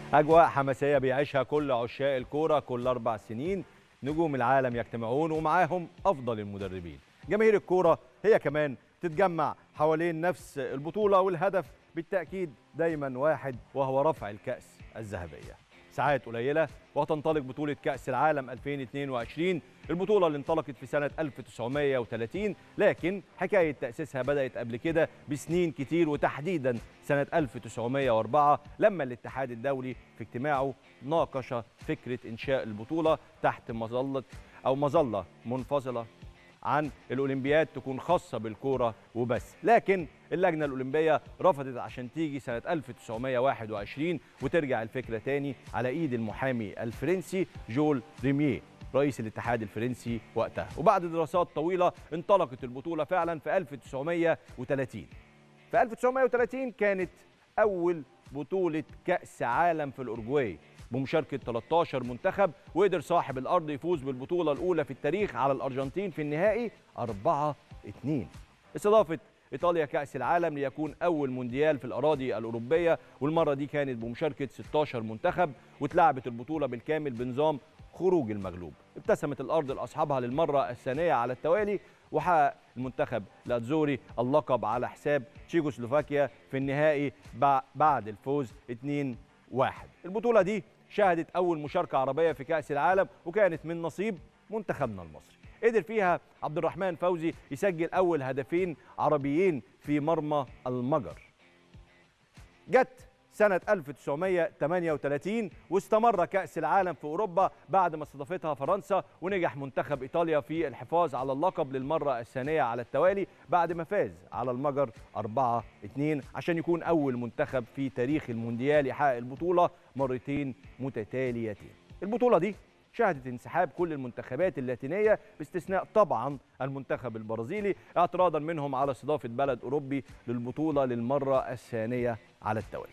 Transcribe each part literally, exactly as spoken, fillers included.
أجواء حماسية بيعيشها كل عشاق الكورة كل أربع سنين. نجوم العالم يجتمعون ومعاهم أفضل المدربين. جماهير الكورة هي كمان تتجمع حوالين نفس البطولة، والهدف بالتأكيد دايما واحد، وهو رفع الكأس الذهبية. ساعات قليلة وتنطلق بطولة كأس العالم ألفين واثنين وعشرين، البطولة اللي انطلقت في سنة ألف وتسعمائة وثلاثين، لكن حكاية تأسيسها بدأت قبل كده بسنين كتير، وتحديدا سنة ألف وتسعمائة وأربعة لما الاتحاد الدولي في اجتماعه ناقش فكرة إنشاء البطولة تحت مظلة أو مظلة منفصلة عن الأولمبياد تكون خاصة بالكورة وبس. لكن اللجنة الأولمبية رفضت عشان تيجي سنة ألف وتسعمائة وواحد وعشرين وترجع الفكرة تاني على إيد المحامي الفرنسي جول ريميه رئيس الاتحاد الفرنسي وقتها. وبعد دراسات طويلة انطلقت البطولة فعلا في ألف وتسعمائة وثلاثين. في ألف وتسعمائة وثلاثين كانت أول بطولة كأس عالم في الأورجواي بمشاركة ثلاثة عشر منتخب، وقدر صاحب الأرض يفوز بالبطولة الأولى في التاريخ على الأرجنتين في النهائي أربعة اثنين. استضافت إيطاليا كأس العالم ليكون أول مونديال في الأراضي الأوروبية، والمرة دي كانت بمشاركة ستة عشر منتخب، واتلعبت البطولة بالكامل بنظام خروج المغلوب. ابتسمت الأرض لأصحابها للمرة الثانية على التوالي، وحقق المنتخب الأتزوري اللقب على حساب تشيكوسلوفاكيا في النهائي بعد الفوز اثنين واحد. البطولة دي شهدت أول مشاركة عربية في كأس العالم، وكانت من نصيب منتخبنا المصري. قدر فيها عبد الرحمن فوزي يسجل أول هدفين عربيين في مرمى المجر. جت سنة ألف وتسعمائة وثمانية وثلاثين واستمر كأس العالم في أوروبا بعد ما استضافتها فرنسا، ونجح منتخب إيطاليا في الحفاظ على اللقب للمرة الثانية على التوالي بعد ما فاز على المجر أربعة اثنين عشان يكون أول منتخب في تاريخ المونديال يحقق البطولة مرتين متتاليتين. البطولة دي شهدت انسحاب كل المنتخبات اللاتينية باستثناء طبعا المنتخب البرازيلي، اعتراضا منهم على استضافة بلد أوروبي للبطولة للمرة الثانية على التوالي.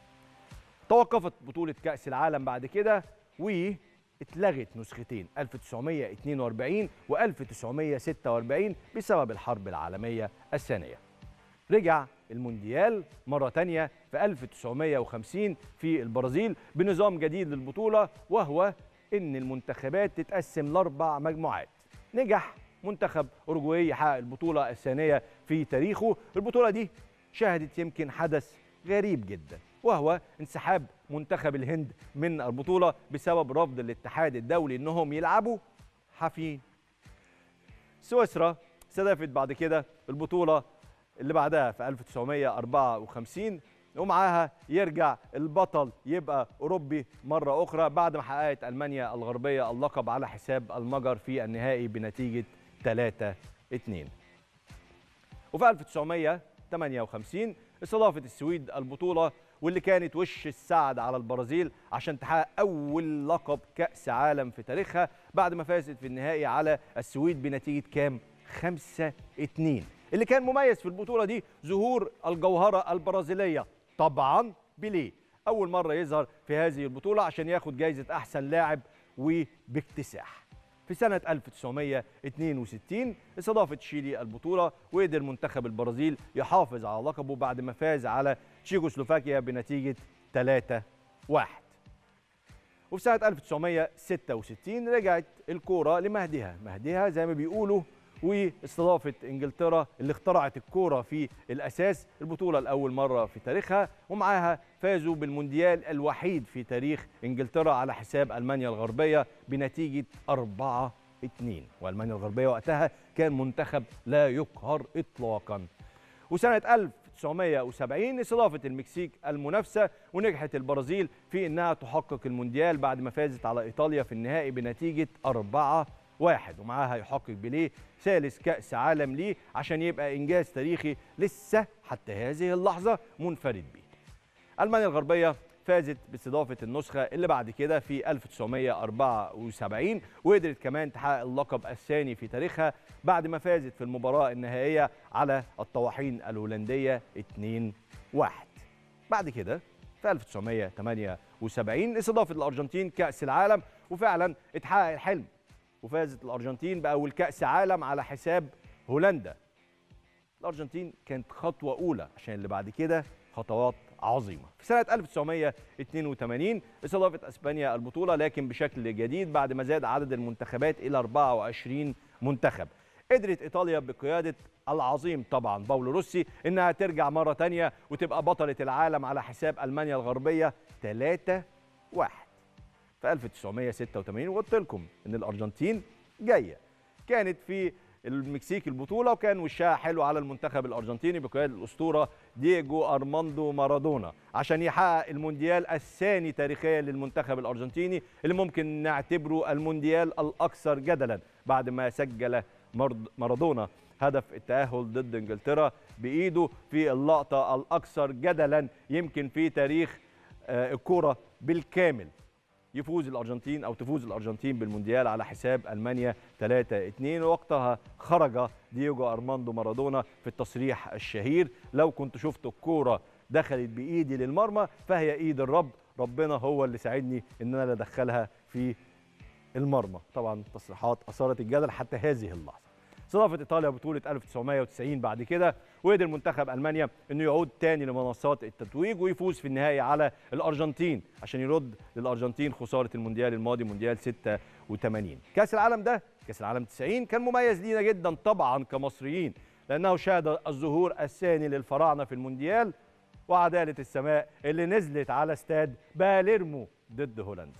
توقفت بطولة كأس العالم بعد كده واتلغت نسختين ألف وتسعمائة واثنين وأربعين و ألف وتسعمائة وستة وأربعين بسبب الحرب العالمية الثانية. رجع المونديال مرة تانية في ألف وتسعمائة وخمسين في البرازيل بنظام جديد للبطولة، وهو إن المنتخبات تتقسم لأربع مجموعات. نجح منتخب أوروجواي يحقق البطولة الثانية في تاريخه. البطولة دي شهدت يمكن حدث غريب جدا، وهو انسحاب منتخب الهند من البطولة بسبب رفض الاتحاد الدولي انهم يلعبوا حافين. سويسرا استضافت بعد كده البطولة اللي بعدها في ألف وتسعمائة وأربعة وخمسين، ومعاها يرجع البطل يبقى أوروبي مرة أخرى بعد ما حققت ألمانيا الغربية اللقب على حساب المجر في النهائي بنتيجة ثلاثة اثنين. وفي ألف وتسعمائة وثمانية وخمسين استضافت السويد البطولة، واللي كانت وش السعد على البرازيل عشان تحقق أول لقب كأس عالم في تاريخها بعد ما فازت في النهائي على السويد بنتيجة كام؟ خمسة اثنين. اللي كان مميز في البطولة دي ظهور الجوهرة البرازيلية طبعا بيليه، أول مرة يظهر في هذه البطولة عشان ياخد جايزة أحسن لاعب وباكتساح. في سنة ألف وتسعمائة واثنين وستين استضافت تشيلي البطولة، وقدر منتخب البرازيل يحافظ على لقبه بعد ما فاز على تشيكوسلوفاكيا بنتيجة ثلاثة واحد. وفي سنة ألف وتسعمائة وستة وستين رجعت الكورة لمهدها، مهدها زي ما بيقولوا، واستضافت انجلترا اللي اخترعت الكوره في الاساس البطوله لاول مره في تاريخها، ومعاها فازوا بالمونديال الوحيد في تاريخ انجلترا على حساب المانيا الغربيه بنتيجه أربعة اثنين، والمانيا الغربيه وقتها كان منتخب لا يقهر اطلاقا. وسنه ألف وتسعمائة وسبعين استضافت المكسيك المنافسه، ونجحت البرازيل في انها تحقق المونديال بعد ما فازت على ايطاليا في النهائي بنتيجه أربعة واحد، ومعاها يحقق بيليه ثالث كأس عالم ليه عشان يبقى إنجاز تاريخي لسه حتى هذه اللحظة منفرد بيه. ألمانيا الغربية فازت باستضافة النسخة اللي بعد كده في ألف وتسعمائة وأربعة وسبعين، وقدرت كمان تحقق اللقب الثاني في تاريخها بعد ما فازت في المباراة النهائية على الطواحين الهولندية اثنين واحد. بعد كده في ألف وتسعمائة وثمانية وسبعين استضافت الأرجنتين كأس العالم، وفعلا اتحقق الحلم وفازت الأرجنتين بأول كأس عالم على حساب هولندا. الأرجنتين كانت خطوة أولى عشان اللي بعد كده خطوات عظيمة. في سنة ألف وتسعمائة واثنين وثمانين استضافت اسبانيا البطولة لكن بشكل جديد بعد ما زاد عدد المنتخبات إلى أربعة وعشرين منتخب. قدرت إيطاليا بقيادة العظيم طبعا باولو روسي إنها ترجع مرة تانية وتبقى بطلة العالم على حساب ألمانيا الغربية ثلاثة واحد. في ألف وتسعمائة وستة وثمانين وقلت لكم إن الأرجنتين جاية، كانت في المكسيك البطولة وكان وشها حلو على المنتخب الأرجنتيني بقيادة الأسطورة دييجو أرماندو مارادونا عشان يحقق المونديال الثاني تاريخيا للمنتخب الأرجنتيني اللي ممكن نعتبره المونديال الأكثر جدلا بعد ما سجل مارادونا هدف التأهل ضد انجلترا بإيده في اللقطة الأكثر جدلا يمكن في تاريخ الكرة بالكامل. يفوز الأرجنتين أو تفوز الأرجنتين بالمونديال على حساب ألمانيا ثلاثة اثنين. ووقتها خرج دييجو أرماندو مارادونا في التصريح الشهير: لو كنت شفت الكورة دخلت بإيدي للمرمى فهي إيد الرب، ربنا هو اللي ساعدني إن أنا أدخلها في المرمى. طبعا تصريحات أثارت الجدل حتى هذه اللحظة. استضافت إيطاليا بطولة ألف وتسعمائة وتسعين بعد كده، وقدر منتخب ألمانيا إنه يعود تاني لمنصات التتويج ويفوز في النهائي على الأرجنتين عشان يرد للأرجنتين خسارة المونديال الماضي مونديال ستة وثمانين. كأس العالم ده كأس العالم تسعين كان مميز لينا جدا طبعا كمصريين لأنه شهد الظهور الثاني للفراعنة في المونديال وعدالة السماء اللي نزلت على استاد باليرمو ضد هولندا.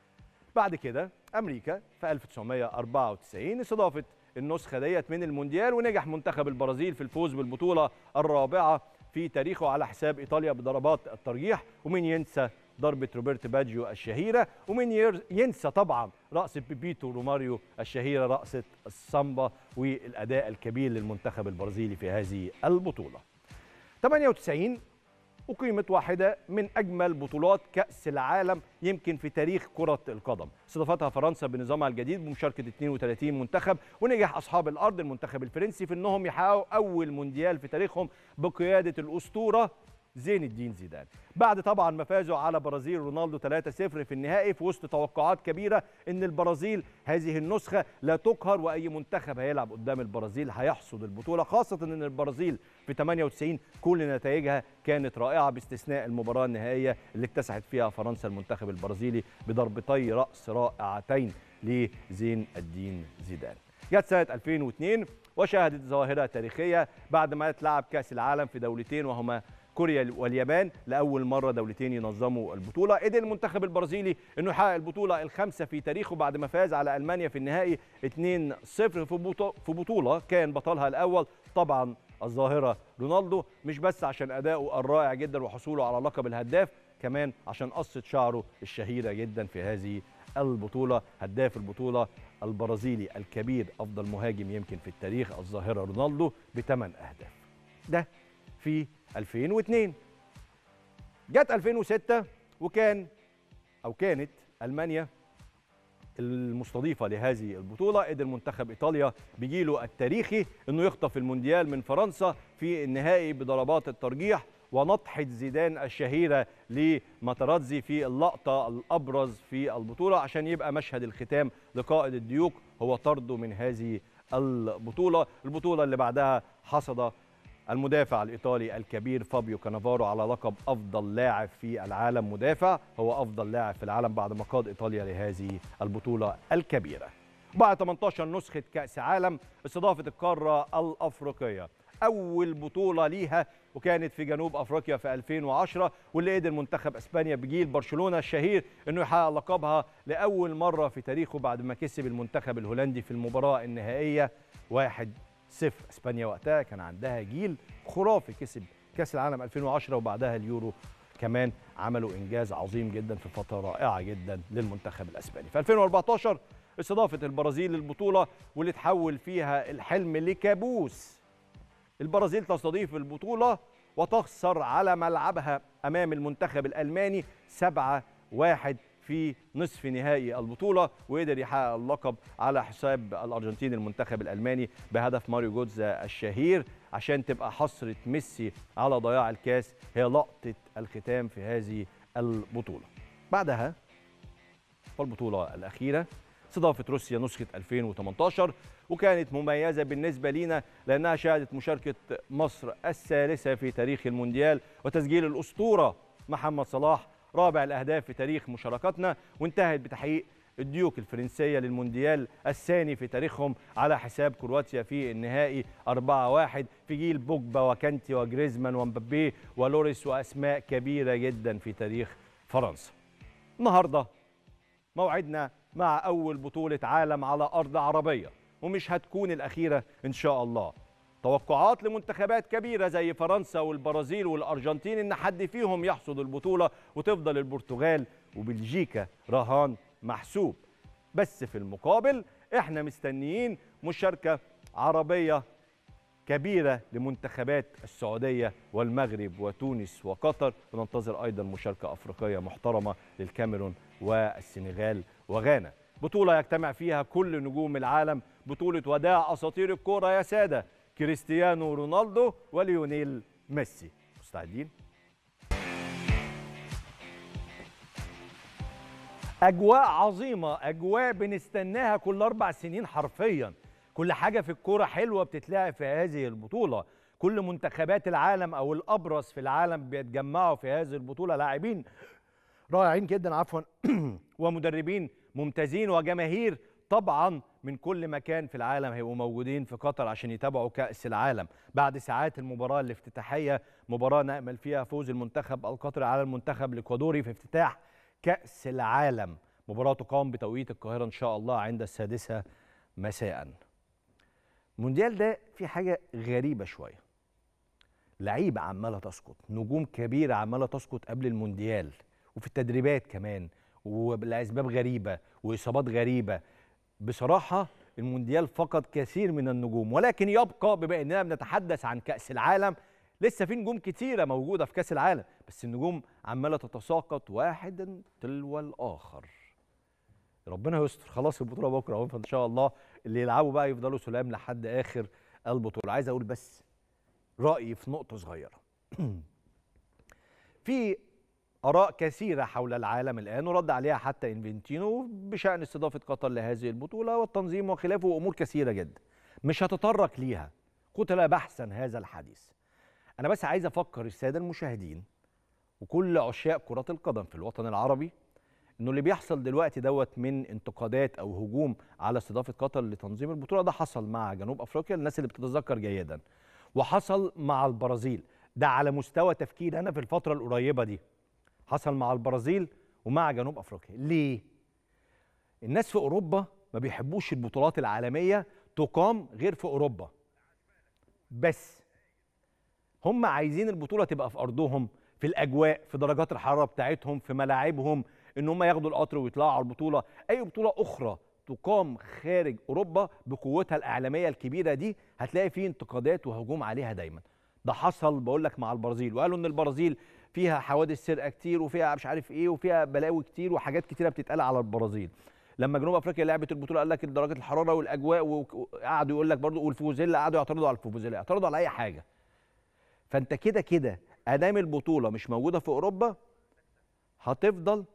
بعد كده أمريكا في ألف وتسعمائة وأربعة وتسعين استضافت النسخة ديت من المونديال ونجح منتخب البرازيل في الفوز بالبطولة الرابعة في تاريخه على حساب إيطاليا بضربات الترجيح. ومين ينسى ضربة روبرتو باجيو الشهيرة، ومين ينسى طبعا رقصة بيبيتو روماريو الشهيرة رقصة السامبا والأداء الكبير للمنتخب البرازيلي في هذه البطولة. ثمانية وتسعين أقيمت واحدة من أجمل بطولات كأس العالم يمكن في تاريخ كرة القدم. استضافتها فرنسا بنظامها الجديد بمشاركة اثنين وثلاثين منتخب، ونجح أصحاب الأرض المنتخب الفرنسي في أنهم يحققوا أول مونديال في تاريخهم بقيادة الأسطورة زين الدين زيدان، بعد طبعا ما فازوا على برازيل رونالدو ثلاثة صفر في النهائي في وسط توقعات كبيره ان البرازيل هذه النسخه لا تقهر واي منتخب هيلعب قدام البرازيل هيحصد البطوله، خاصه ان البرازيل في ثمانية وتسعين كل نتائجها كانت رائعه باستثناء المباراه النهائيه اللي اكتسحت فيها فرنسا المنتخب البرازيلي بضربتي راس رائعتين لزين الدين زيدان. جت سنه ألفين واثنين وشهدت ظاهره تاريخيه بعد ما اتلعب كاس العالم في دولتين وهما كوريا واليابان، لاول مره دولتين ينظموا البطوله. قدر المنتخب البرازيلي انه يحقق البطوله الخامسه في تاريخه بعد ما فاز على المانيا في النهائي اثنين صفر في بطوله كان بطلها الاول طبعا الظاهره رونالدو، مش بس عشان اداؤه الرائع جدا وحصوله على لقب الهداف، كمان عشان قصه شعره الشهيره جدا في هذه البطوله. هداف البطوله البرازيلي الكبير افضل مهاجم يمكن في التاريخ الظاهره رونالدو بثمان اهداف. ده في ألفين واثنين. جت ألفين وستة وكان او كانت المانيا المستضيفه لهذه البطوله. قدر منتخب ايطاليا بجيله التاريخي انه يخطف المونديال من فرنسا في النهائي بضربات الترجيح ونطحه زيدان الشهيره لماتراتزي في اللقطه الابرز في البطوله عشان يبقى مشهد الختام لقائد الديوك هو طرده من هذه البطوله. البطوله اللي بعدها حصد المدافع الإيطالي الكبير فابيو كانافارو على لقب أفضل لاعب في العالم مدافع، هو أفضل لاعب في العالم بعد ما قاد إيطاليا لهذه البطولة الكبيرة. بعد ثمانية عشر نسخة كأس عالم استضافت القارة الأفريقية أول بطولة ليها وكانت في جنوب أفريقيا في ألفين وعشرة، واللي قدر منتخب إسبانيا بجيل برشلونة الشهير إنه يحقق لقبها لأول مرة في تاريخه بعد ما كسب المنتخب الهولندي في المباراة النهائية واحد صفر. اسبانيا وقتها كان عندها جيل خرافي، كسب كاس العالم ألفين وعشرة وبعدها اليورو كمان، عملوا انجاز عظيم جدا في فتره رائعه جدا للمنتخب الاسباني. في ألفين وأربعة عشر استضافت البرازيل للبطوله واللي تحول فيها الحلم لكابوس. البرازيل تستضيف البطوله وتخسر على ملعبها امام المنتخب الالماني سبعة واحد في نصف نهائي البطولة، وقدر يحقق اللقب على حساب الأرجنتين المنتخب الألماني بهدف ماريو جوتزا الشهير عشان تبقى حسرة ميسي على ضياع الكاس هي لقطة الختام في هذه البطولة. بعدها والبطولة الأخيرة استضافت روسيا نسخة ألفين وثمانية عشر، وكانت مميزة بالنسبة لينا لأنها شهدت مشاركة مصر الثالثة في تاريخ المونديال وتسجيل الأسطورة محمد صلاح رابع الأهداف في تاريخ مشاركتنا، وانتهت بتحقيق الديوك الفرنسية للمونديال الثاني في تاريخهم على حساب كرواتيا في النهائي أربعة واحد في جيل بوجبا وكانتي وجريزمان ومبابي ولوريس وأسماء كبيرة جدا في تاريخ فرنسا. النهارده موعدنا مع أول بطولة عالم على أرض عربية، ومش هتكون الأخيرة إن شاء الله. توقعات لمنتخبات كبيرة زي فرنسا والبرازيل والأرجنتين إن حد فيهم يحصد البطولة وتفضل البرتغال وبلجيكا رهان محسوب. بس في المقابل احنا مستنيين مشاركة عربية كبيرة لمنتخبات السعودية والمغرب وتونس وقطر، وننتظر أيضا مشاركة أفريقية محترمة للكاميرون والسنغال وغانا. بطولة يجتمع فيها كل نجوم العالم، بطولة وداع أساطير الكورة يا سادة، كريستيانو رونالدو وليونيل ميسي. مستعدين؟ أجواء عظيمة، أجواء بنستناها كل أربع سنين حرفياً. كل حاجة في الكورة حلوة بتتلعب في هذه البطولة، كل منتخبات العالم أو الأبرز في العالم بيتجمعوا في هذه البطولة، لاعبين رائعين جدا عفوا ومدربين ممتازين وجماهير طبعا من كل مكان في العالم هيبقوا موجودين في قطر عشان يتابعوا كأس العالم. بعد ساعات المباراة الافتتاحية، مباراة نأمل فيها فوز المنتخب القطري على المنتخب الإكوادوري في افتتاح كأس العالم. مباراة تقام بتوقيت القاهرة إن شاء الله عند السادسة مساء. المونديال ده في حاجة غريبة شوية، لعيبة عمالة تسقط، نجوم كبيرة عمالة تسقط قبل المونديال وفي التدريبات كمان ولأسباب غريبة وإصابات غريبة. بصراحة المونديال فقد كثير من النجوم، ولكن يبقى بما أننا بنتحدث عن كأس العالم لسه في نجوم كتيرة موجودة في كأس العالم، بس النجوم عمالة تتساقط واحدا تلو الآخر. ربنا يستر. خلاص البطولة بكرة فإن شاء الله اللي يلعبوا بقى يفضلوا سلام لحد آخر البطولة. عايز أقول بس رأيي في نقطة صغيرة. في آراء كثيرة حول العالم الآن ورد عليها حتى إنفنتينو بشأن استضافة قطر لهذه البطولة والتنظيم وخلافه وأمور كثيرة جدا. مش هتطرق ليها، قتل بحثا هذا الحديث. أنا بس عايز أفكر السادة المشاهدين وكل عشاق كرة القدم في الوطن العربي إنه اللي بيحصل دلوقتي دوت من انتقادات أو هجوم على استضافة قطر لتنظيم البطولة ده حصل مع جنوب أفريقيا، الناس اللي بتتذكر جيدا، وحصل مع البرازيل. ده على مستوى تفكير أنا في الفترة القريبة دي. حصل مع البرازيل ومع جنوب أفريقيا. ليه؟ الناس في أوروبا ما بيحبوش البطولات العالمية تقام غير في أوروبا، بس هم عايزين البطولة تبقى في أرضهم، في الأجواء، في درجات الحرارة بتاعتهم، في ملاعبهم، إن هم ياخدوا القطر ويطلعوا على البطولة. أي بطولة أخرى تقام خارج أوروبا بقوتها الإعلامية الكبيرة دي هتلاقي فيه انتقادات وهجوم عليها دايما. ده حصل بقول لك مع البرازيل، وقالوا إن البرازيل فيها حوادث سرقة كتير وفيها مش عارف إيه وفيها بلاوي كتير وحاجات كتيرة بتتقال على البرازيل. لما جنوب أفريقيا لعبت البطولة قال لك درجة الحرارة والأجواء، وقعدوا يقول لك برضه والفوزيلا، قعدوا يعترضوا على الفوزيلا، يعترضوا على أي حاجة. فأنت كده كده أدام البطولة مش موجودة في أوروبا هتفضل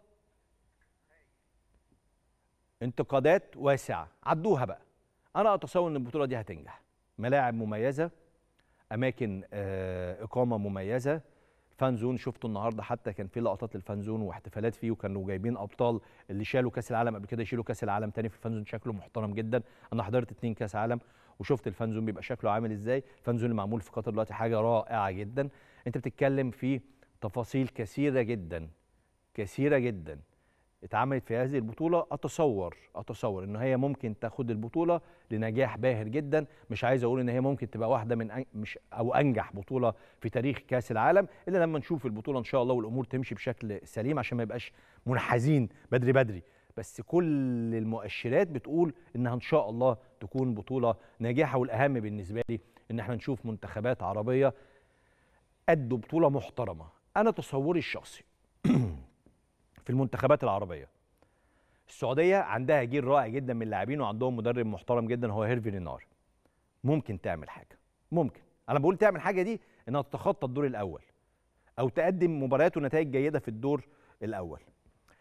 انتقادات واسعة. عدوها بقى. أنا أتصور إن البطولة دي هتنجح. ملاعب مميزة، أماكن إقامة مميزة، فانزون شفته النهارده حتى كان في لقطات للفانزون واحتفالات فيه، وكانوا جايبين أبطال اللي شالوا كأس العالم قبل كده يشيلوا كأس العالم تاني في الفانزون. شكله محترم جدا. أنا حضرت اتنين كأس عالم وشفت الفانزون بيبقى شكله عامل إزاي. الفانزون اللي معمول في قطر دلوقتي حاجة رائعة جدا. أنت بتتكلم في تفاصيل كثيرة جدا كثيرة جدا اتعملت في هذه البطولة. أتصور أتصور إن هي ممكن تاخد البطولة لنجاح باهر جدا. مش عايز أقول إن هي ممكن تبقى واحدة من أن... مش أو أنجح بطولة في تاريخ كأس العالم، إلا لما نشوف البطولة إن شاء الله والأمور تمشي بشكل سليم عشان ما يبقاش منحازين بدري بدري. بس كل المؤشرات بتقول إنها إن شاء الله تكون بطولة ناجحة، والأهم بالنسبة لي إن احنا نشوف منتخبات عربية أدوا بطولة محترمة. أنا تصوري الشخصي في المنتخبات العربية، السعودية عندها جيل رائع جدا من اللاعبين وعندهم مدرب محترم جدا هو هيرفي رينار. ممكن تعمل حاجة، ممكن. أنا بقول تعمل حاجة دي إنها تتخطى الدور الأول أو تقدم مباريات ونتائج جيدة في الدور الأول.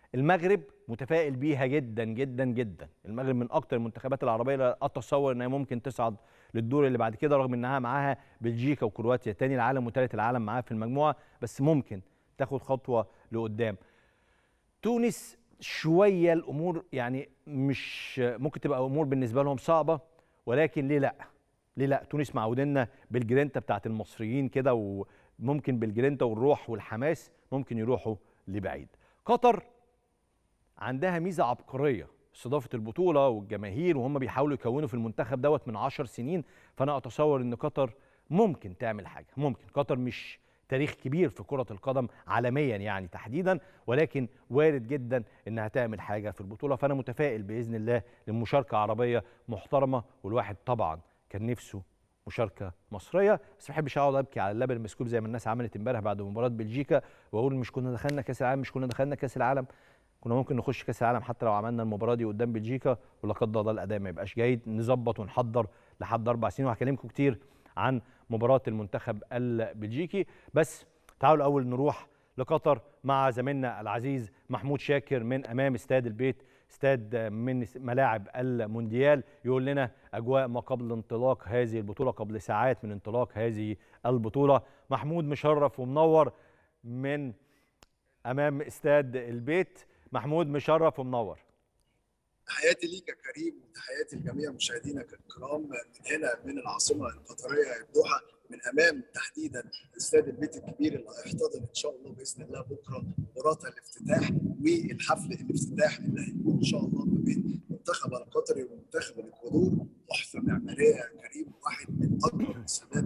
المغرب متفائل بيها جدا جدا جدا. المغرب من اكتر المنتخبات العربيه اللي اتصور انها ممكن تصعد للدور اللي بعد كده، رغم انها معاها بلجيكا وكرواتيا تاني العالم وثالث العالم معاها في المجموعه، بس ممكن تاخد خطوه لقدام. تونس شويه الامور يعني مش ممكن تبقى امور بالنسبه لهم صعبه، ولكن ليه لا؟ ليه لا؟ تونس معودنا بالجرينتا بتاعت المصريين كده، وممكن بالجرينتا والروح والحماس ممكن يروحوا لبعيد. قطر عندها ميزه عبقريه، استضافه البطوله والجماهير، وهم بيحاولوا يكونوا في المنتخب دوت من عشر سنين، فانا اتصور ان قطر ممكن تعمل حاجه. ممكن قطر مش تاريخ كبير في كره القدم عالميا يعني تحديدا، ولكن وارد جدا انها تعمل حاجه في البطوله، فانا متفائل باذن الله لمشاركه عربيه محترمه، والواحد طبعا كان نفسه مشاركه مصريه، بس ما بحبش اقعد ابكي على اللبن المسكوب زي ما الناس عملت امبارح بعد مباراه بلجيكا، واقول مش كنا دخلنا كاس العالم، مش كنا دخلنا كاس العالم. كنا ممكن نخش كاس العالم حتى لو عملنا المباراه دي قدام بلجيكا، ولا قدر الله الاداء ما يبقاش جيد، نظبط ونحضر لحد اربع سنين. وهكلمكم كتير عن مباراه المنتخب البلجيكي، بس تعالوا الاول نروح لقطر مع زميلنا العزيز محمود شاكر من امام استاد البيت، استاد من ملاعب المونديال، يقول لنا اجواء ما قبل انطلاق هذه البطوله، قبل ساعات من انطلاق هذه البطوله. محمود مشرف ومنور من امام استاد البيت. محمود مشرف ومنور. تحياتي ليك يا كريم وتحياتي لجميع مشاهدينا الكرام من هنا من العاصمه القطريه الدوحه، من امام تحديدا استاد البيت الكبير اللي هيحتضن ان شاء الله باذن الله بكره مباراه الافتتاح والحفل الافتتاح اللي هيكون ان شاء الله ما بين المنتخب القطري ومنتخب الاكوادور. تحفه معماريه يا كريم، واحد من اكبر الاستادات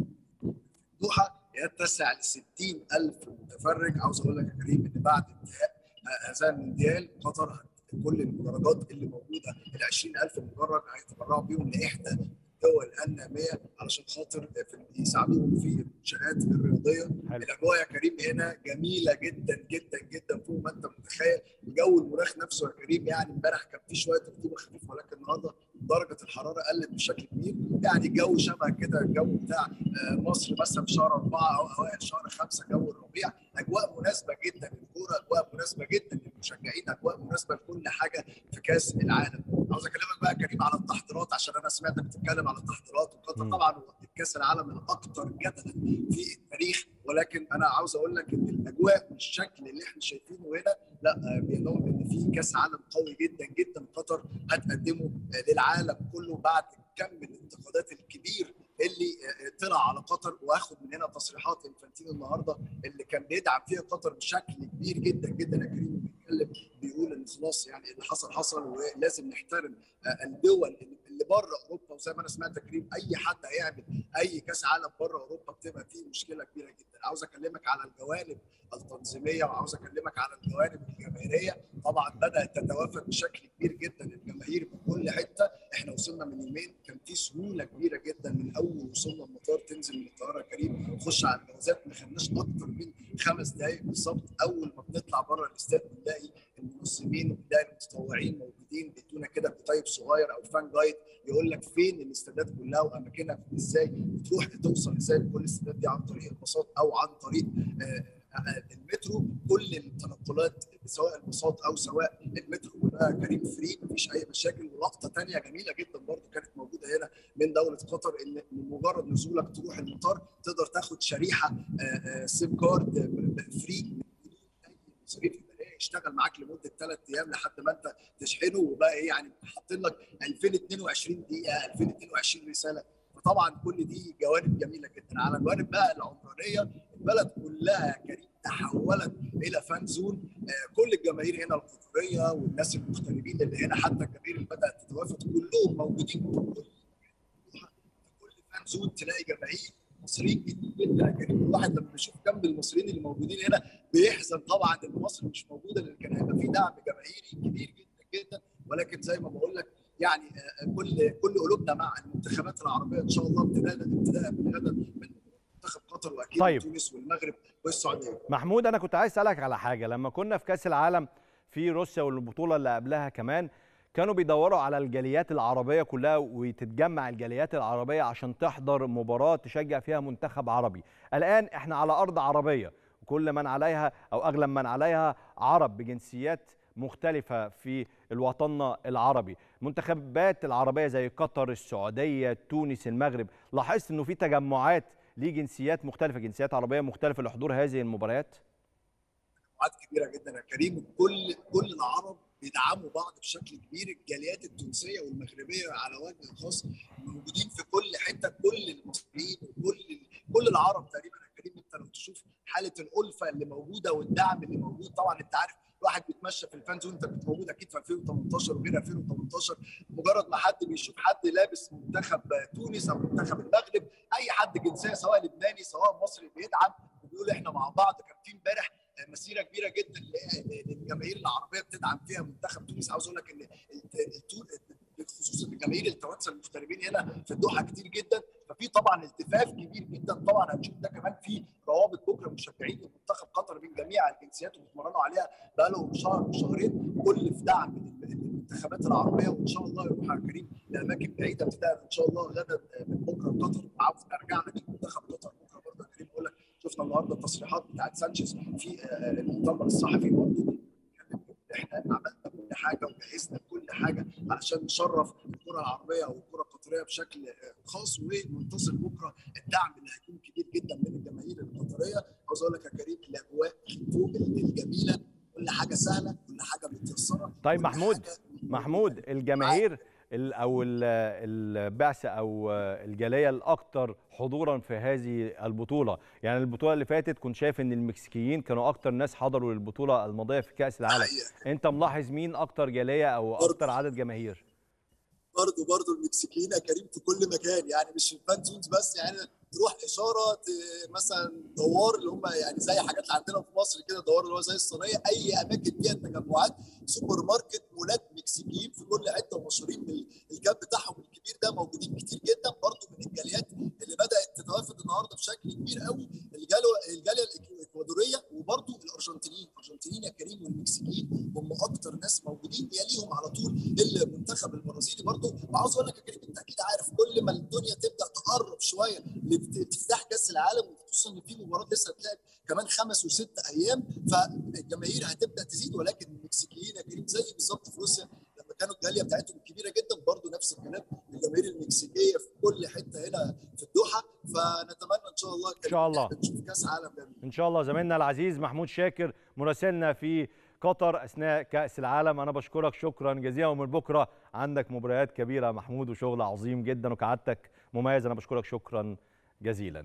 الدوحه يتسع ل ستين ألف متفرج. عاوز اقول لك يا كريم ان بعد انتهاء هذا المونديال قطر كل المدرجات اللي موجوده ال عشرين ألف مدرج هيتبرعوا بيهم لاحدى الدول الناميه علشان خاطر يساعدوهم في المنشآت الرياضيه. الاجواء يا كريم هنا جميله جدا جدا جدا فوق ما انت متخيل. الجو المناخ نفسه يا كريم يعني امبارح كان فيه شويه رطوبه خفيفه، ولكن النهارده درجه الحراره قلت بشكل كبير. يعني الجو شبه كده الجو بتاع مصر مثلا في شهر أربعة او اوائل شهر خمسة، جو الربيع. اجواء مناسبه جدا للكوره، اجواء مناسبه جدا للمشجعين، اجواء مناسبه لكل حاجه في كاس العالم. عاوز اكلمك بقى يا كريم على التحضيرات، عشان انا سمعتك بتتكلم على التحضيرات، وقطر طبعا كاس العالم الاكثر جدلا في التاريخ، ولكن انا عاوز اقول لك ان الاجواء بالشكل اللي احنا شايفينه هنا لا بينهم ان في كاس عالم قوي جدا جدا قطر هتقدمه للعالم كله بعد كم الانتقادات الكبير اللي طلع على قطر. واخد من هنا تصريحات انفانتينو النهارده اللي كان بيدعم فيها قطر بشكل كبير جدا جدا يا كريم، بيتكلم بيقول ان خلاص يعني اللي حصل حصل ولازم نحترم الدول اللي بره اوروبا. وزي ما انا سمعت يا كريم اي حد هيعمل اي كاس عالم بره اوروبا بتبقى فيه مشكله كبيره جدا. عاوز اكلمك على الجوانب التنظيميه وعاوز اكلمك على الجوانب الجماهيريه. طبعا بدات تتوافد بشكل كبير جدا الجماهير من كل حته. احنا وصلنا من يومين كان في سهوله كبيره جدا من اول وصلنا المطار تنزل من الطياره يا كريم تخش على الجوازات، ما خدناش اكتر من خمس دقائق بالظبط. اول ما بنطلع بره الاستاد بنلاقي المنظمين وبنلاقي المتطوعين موجودين بيدونا كده كتيب صغير او فان جايد يقول لك فين الاستادات كلها واماكنها ازاي، بتروح توصل ازاي لكل الاستادات دي عن طريق الباصات او عن طريق آه المترو. كل التنقلات سواء الباصات او سواء المترو كلها كريم فري، مفيش اي مشاكل. ولقطه ثانيه جميله جدا برضو كانت موجوده هنا من دوله قطر ان بمجرد نزولك تروح المطار تقدر تاخد شريحه سيم كارد فري مصاريف يشتغل معاك لمده ثلاث ايام لحد ما انت تشحنه، وبقى ايه يعني حاطين لك ألفين واثنين وعشرين دقيقه ألفين واثنين وعشرين رساله. فطبعا كل دي جوانب جميله جدا. على الجوانب بقى العمرانيه البلد كلها يا كريم تحولت الى فان زون. كل الجماهير هنا القطريه والناس المغتربين اللي هنا حتى الجماهير اللي بدات تتوافد كلهم موجودين. كل فان زون تلاقي جماهير مصريين كتير جدا يا كريم. الواحد لما بيشوف كم المصريين اللي موجودين هنا بيحزن طبعا ان مصر مش موجوده، لان كان هيبقى في دعم جماهيري كبير جدا جدا. ولكن زي ما بقول لك يعني كل كل قلوبنا مع المنتخبات العربيه ان شاء الله ابتداء ابتداء من غدا من منتخب قطر واكيد طيب. تونس والمغرب والسعوديه. محمود انا كنت عايز اسالك على حاجه، لما كنا في كاس العالم في روسيا والبطوله اللي قبلها كمان كانوا بيدوروا على الجاليات العربيه كلها وتتجمع الجاليات العربيه عشان تحضر مباراه تشجع فيها منتخب عربي. الان احنا على ارض عربيه كل من عليها أو أغلب من عليها عرب بجنسيات مختلفة في الوطن العربي. المنتخبات العربية زي قطر، السعودية، تونس، المغرب، لاحظت أنه في تجمعات لجنسيات مختلفة، جنسيات عربية مختلفة لحضور هذه المباريات؟ مجموعات كبيره جدا يا كريم، كل كل العرب بيدعموا بعض بشكل كبير. الجاليات التونسيه والمغربيه على وجه خاص موجودين في كل حته، كل المصريين وكل كل العرب تقريبا يا كريم. انت لو تشوف حاله الالفه اللي موجوده والدعم اللي موجود، طبعا انت عارف الواحد بيتمشى في الفان زون، انت كنت موجود اكيد في ألفين وتمنتاشر وغير ألفين وتمنتاشر، مجرد ما حد بيشوف حد لابس منتخب تونس او منتخب المغرب، اي حد جنسيه سواء لبناني سواء مصري بيدعم وبيقول احنا مع بعض. كان في امبارح مسيره كبيره جدا للجماهير العربيه بتدعم فيها منتخب تونس. عاوز اقول لك ان بخصوص الجماهير التوانسه المغتربين هنا في الدوحه كتير جدا، ففي طبعا التفاف كبير جدا. طبعا هنشوف ده كمان في روابط بكره مشجعين لمنتخب قطر من جميع الجنسيات وبيتمرنوا عليها بقالهم شهر وشهرين، كل في دعم المنتخبات العربيه. وان شاء الله يروح يا كريم لاماكن بعيده ابتداء ان شاء الله غدا من بكره قطر. عاوز ارجع لك لمنتخب قطر بكره برضه يا كريم، اقول لك شفنا النهارده التصريحات بتاعت سانشيز في المؤتمر الصحفي برضه، احنا عملنا كل حاجه وجهزنا كل حاجه علشان نشرف الكره العربيه او الكره القطريه بشكل خاص، وننتظر بكره الدعم اللي هيكون كبير جدا من الجماهير القطريه. عاوز اقول لك يا كريم الاجواء فوق الجميله، كل حاجه سهله، كل حاجه متيسره. طيب محمود، محمود الجماهير او البعثه او الجاليه الاكثر حضورا في هذه البطوله، يعني البطوله اللي فاتت كنت شايف ان المكسيكيين كانوا اكثر ناس حضروا للبطوله الماضيه في كاس العالم، انت ملاحظ مين اكثر جاليه او اكثر عدد جماهير؟ برضه برضه المكسيكيين يا كريم في كل مكان، يعني مش في الفان زونز بس، يعني تروح اشاره مثلا دوار اللي هم يعني زي حاجات اللي عندنا في مصر كده، دوار اللي هو زي الصينيه، اي اماكن فيها تجمعات، سوبر ماركت، مولات، مكسيكيين في كل حته ومشهورين بالجاب بتاعهم الكبير ده، موجودين كتير جدا. برضه من الجاليات اللي بدات تتوافد النهارده بشكل كبير قوي الجاليه الاكوادوريه، وبرضه الارجنتينيين. الارجنتينيين يا كريم والمكسيكيين هم اكتر ناس موجودين، يليهم على طول المنتخب البرازيلي برضه. وعاوز اقول لك يا كريم انت اكيد عارف كل ما الدنيا تبدا تقرب شويه لافتتاح كاس العالم، وخصوصا ان في مباراه لسه هتلعب كمان خمس وست ايام، فالجماهير هتبدا تزيد. ولكن المكسيكيين يا كريم زي بالظبط في روسيا لما كانوا الجاليه بتاعتهم كبيره جدا، برضه نفس الكلام الجماهير المكسيكيه في كل حته هنا في الدوحه. فنتمنى ان شاء الله ان شاء الله نشوف كاس عالم جميل ان شاء الله. زميلنا العزيز محمود شاكر مراسلنا في قطر اثناء كاس العالم، انا بشكرك شكرا جزيلا، ومن بكره عندك مباريات كبيره محمود وشغل عظيم جدا وكعادتك مميز، انا بشكرك شكرا جزيلا.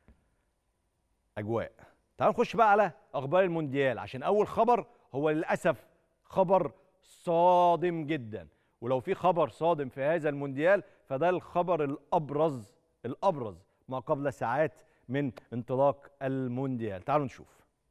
اجواء. تعالوا نخش بقى على اخبار المونديال، عشان اول خبر هو للاسف خبر صادم جدا، ولو في خبر صادم في هذا المونديال فده الخبر الابرز الابرز ما قبل ساعات من انطلاق المونديال. تعالوا نشوف.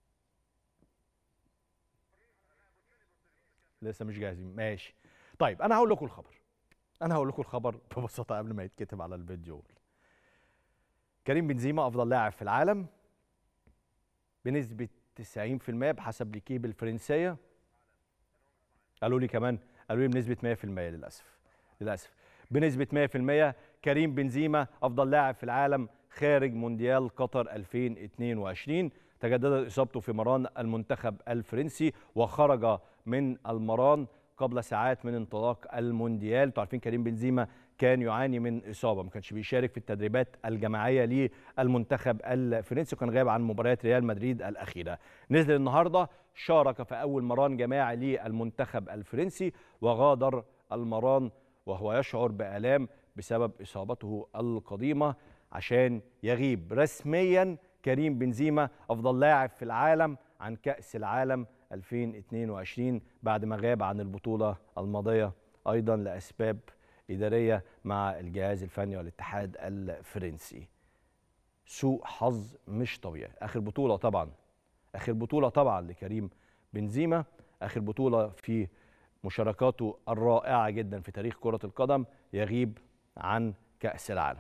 لسه مش جاهزين، ماشي. طيب انا هقول لكم الخبر انا هقول لكم الخبر ببساطه قبل ما يتكتب على الفيديو. كريم بنزيما افضل لاعب في العالم بنسبه تسعين في المية بحسب ليكيب الفرنسيه. قالوا لي كمان قالوا لي بنسبه مية في المية، للاسف للاسف بنسبه مية في المية. كريم بنزيما افضل لاعب في العالم خارج مونديال قطر ألفين واثنين وعشرين. تجددت اصابته في مران المنتخب الفرنسي وخرج من المران قبل ساعات من انطلاق المونديال. انتوا عارفين كريم بنزيما كان يعاني من اصابه، ما كانش بيشارك في التدريبات الجماعيه للمنتخب الفرنسي، وكان غايب عن مباريات ريال مدريد الاخيره. نزل النهارده شارك في اول مران جماعي للمنتخب الفرنسي وغادر المران وهو يشعر بآلام بسبب اصابته القديمه، عشان يغيب رسميا كريم بنزيما افضل لاعب في العالم عن كأس العالم ألفين واثنين وعشرين بعد ما غاب عن البطوله الماضيه ايضا لاسباب اداريه مع الجهاز الفني والاتحاد الفرنسي. سوء حظ مش طبيعي. اخر بطوله طبعا اخر بطوله طبعا لكريم بنزيما، اخر بطوله في مشاركاته الرائعه جدا في تاريخ كره القدم، يغيب عن كأس العالم.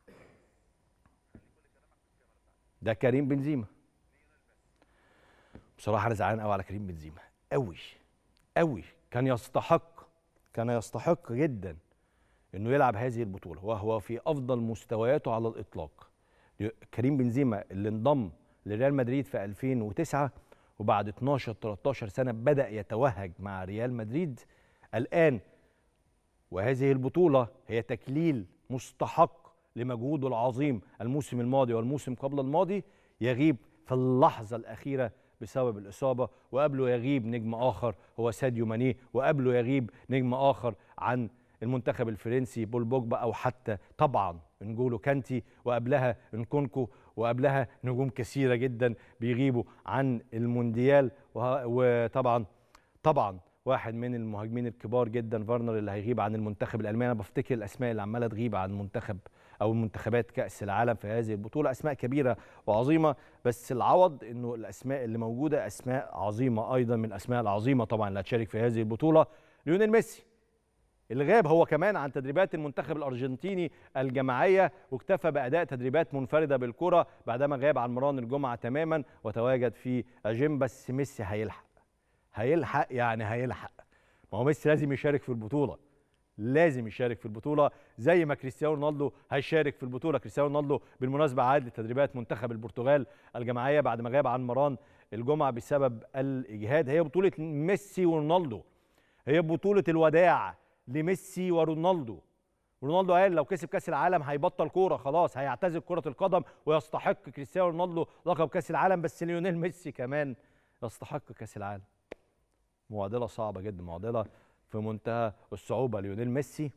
ده كريم بنزيما. بصراحه انا زعلان قوي على كريم بنزيما قوي قوي. كان يستحق كان يستحق جدا انه يلعب هذه البطوله وهو في افضل مستوياته على الاطلاق. كريم بنزيما اللي انضم لريال مدريد في ألفين وتسعة، وبعد اتناشر تلتاشر سنة بدأ يتوهج مع ريال مدريد. الآن وهذه البطولة هي تكليل مستحق لمجهوده العظيم الموسم الماضي والموسم قبل الماضي، يغيب في اللحظة الأخيرة بسبب الإصابة، وقبله يغيب نجم آخر هو ساديو ماني، وقبله يغيب نجم آخر عن المنتخب الفرنسي بول بوجبا، أو حتى طبعا نجولو كانتي، وقبلها نكونكو، وقبلها نجوم كثيرة جدا بيغيبوا عن المونديال. وطبعا طبعا واحد من المهاجمين الكبار جدا فارنر اللي هيغيب عن المنتخب الألماني. أنا بفتكر الأسماء اللي عمالة تغيب عن منتخب أو منتخبات كأس العالم في هذه البطولة، أسماء كبيرة وعظيمة، بس العوض إنه الأسماء اللي موجودة أسماء عظيمة أيضا من الأسماء العظيمة طبعا اللي هتشارك في هذه البطولة. ليونيل ميسي اللي غاب هو كمان عن تدريبات المنتخب الأرجنتيني الجماعية، واكتفى بأداء تدريبات منفردة بالكرة بعدما غاب عن مران الجمعة تماما وتواجد في الجيم. بس ميسي هيلحق هيلحق يعني هيلحق، ما هو ميسي لازم يشارك في البطولة، لازم يشارك في البطولة زي ما كريستيانو رونالدو هيشارك في البطولة. كريستيانو رونالدو بالمناسبة عاد لتدريبات منتخب البرتغال الجماعية بعد ما غاب عن مران الجمعة بسبب الإجهاد. هي بطولة ميسي ورونالدو، هي بطولة الوداع لميسي ورونالدو. رونالدو قال لو كسب كاس العالم هيبطل كوره خلاص، هيعتزل كره القدم، ويستحق كريستيانو رونالدو لقب كاس العالم، بس ليونيل ميسي كمان يستحق كاس العالم. معضله صعبه جدا، معضله في منتهى الصعوبه. ليونيل ميسي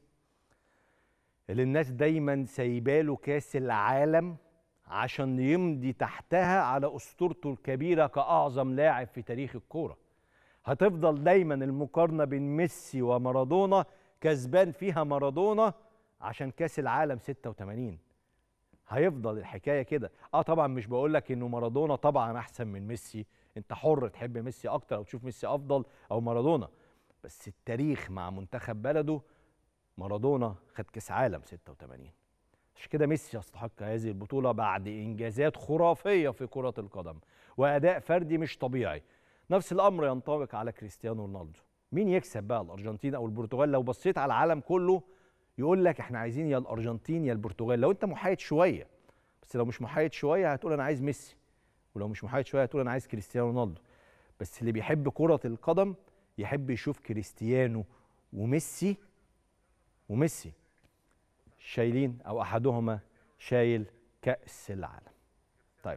اللي الناس دايما سايباله كاس العالم عشان يمضي تحتها على اسطورته الكبيره كاعظم لاعب في تاريخ الكوره. هتفضل دايما المقارنه بين ميسي ومارادونا، كسبان فيها مارادونا عشان كاس العالم ستة وتمانين. هيفضل الحكايه كده. اه طبعا مش بقول لك انه مارادونا طبعا احسن من ميسي، انت حر تحب ميسي اكتر او تشوف ميسي افضل او مارادونا، بس التاريخ مع منتخب بلده مارادونا خد كاس عالم ستة وتمانين. عشان كده ميسي يستحق هذه البطوله بعد انجازات خرافيه في كره القدم واداء فردي مش طبيعي. نفس الامر ينطبق على كريستيانو رونالدو. مين يكسب بقى، الارجنتين او البرتغال؟ لو بصيت على العالم كله يقول لك احنا عايزين يا الارجنتين يا البرتغال، لو انت محايد شويه. بس لو مش محايد شويه هتقول انا عايز ميسي، ولو مش محايد شويه هتقول انا عايز كريستيانو رونالدو. بس اللي بيحب كره القدم يحب يشوف كريستيانو وميسي وميسي شايلين او احدهما شايل كاس العالم. طيب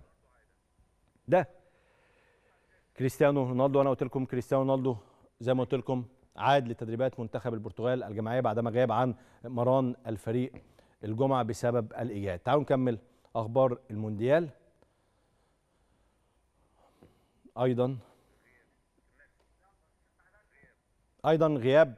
ده كريستيانو رونالدو. انا قلت لكم كريستيانو رونالدو زي ما قلت لكم عاد لتدريبات منتخب البرتغال الجماعيه بعدما غاب عن مران الفريق الجمعه بسبب الاجهاد. تعالوا نكمل اخبار المونديال. ايضا ايضا غياب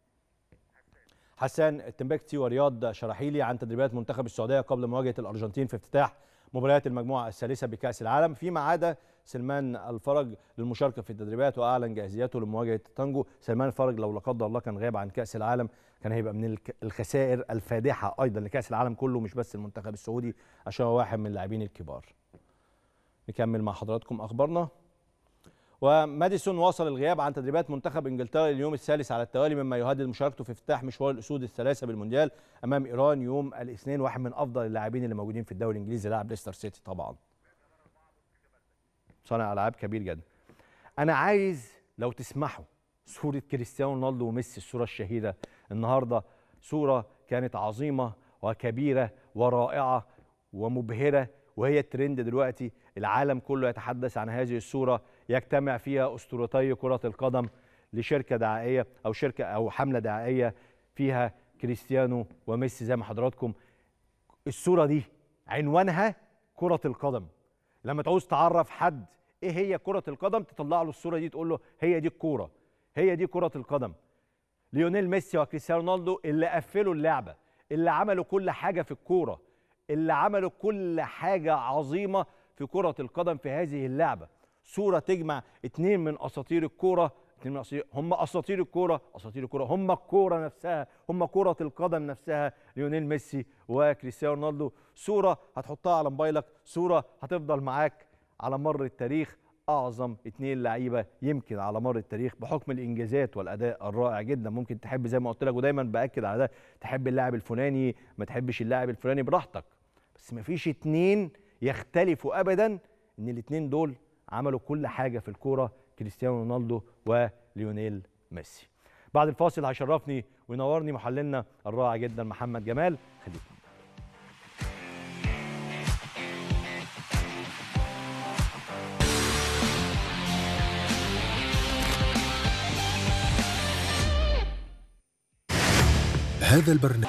حسان التنبكتي ورياض شراحيلي عن تدريبات منتخب السعوديه قبل مواجهه الارجنتين في افتتاح مباريات المجموعه الثالثه بكاس العالم، فيما عدا سلمان الفرج للمشاركه في التدريبات واعلن جاهزيته لمواجهه تانجو. سلمان الفرج لو لا قدر الله كان غاب عن كاس العالم كان هيبقى من الخسائر الفادحه ايضا لكاس العالم كله، مش بس المنتخب السعودي، عشان هو واحد من اللاعبين الكبار. نكمل مع حضراتكم اخبارنا. وماديسون واصل الغياب عن تدريبات منتخب انجلترا اليوم الثالث على التوالي، مما يهدد مشاركته في افتتاح مشوار الاسود الثلاثه بالمونديال امام ايران يوم الاثنين. واحد من افضل اللاعبين اللي موجودين في الدوري الانجليزي، لاعب ليستر سيتي طبعا، صانع العاب كبير جدا. انا عايز لو تسمحوا صوره كريستيانو رونالدو وميسي، الصوره الشهيره النهارده، صوره كانت عظيمه وكبيره ورائعه ومبهره، وهي الترند دلوقتي. العالم كله يتحدث عن هذه الصوره، يجتمع فيها اسطورتي كره القدم لشركه دعائيه او شركه او حمله دعائيه فيها كريستيانو وميسي زي ما حضراتكم. الصوره دي عنوانها كره القدم. لما تعوز تعرف حد ايه هي كره القدم تطلع له الصوره دي، تقول له هي دي الكوره، هي دي كره القدم. ليونيل ميسي وكريستيانو رونالدو اللي قفلوا اللعبه، اللي عملوا كل حاجه في الكوره، اللي عملوا كل حاجه عظيمه في كره القدم في هذه اللعبه. صوره تجمع اتنين من اساطير الكوره، اتنين من أساطير، هم اساطير الكوره، اساطير الكوره هم الكوره نفسها، هم كره القدم نفسها، ليونيل ميسي وكريستيانو رونالدو. صوره هتحطها على موبايلك، صوره هتفضل معاك على مر التاريخ. اعظم اتنين لعيبه يمكن على مر التاريخ بحكم الانجازات والاداء الرائع جدا. ممكن تحب زي ما قلت لك ودايما باكد على ده، تحب اللاعب الفلاني ما تحبش اللاعب الفلاني براحتك، بس مفيش اتنين يختلفوا ابدا ان الاثنين دول عملوا كل حاجه في الكوره، كريستيانو رونالدو وليونيل ميسي. بعد الفاصل هيشرفني وينورني محللنا الرائع جدا محمد جمال. خليكم. هذا البرنامج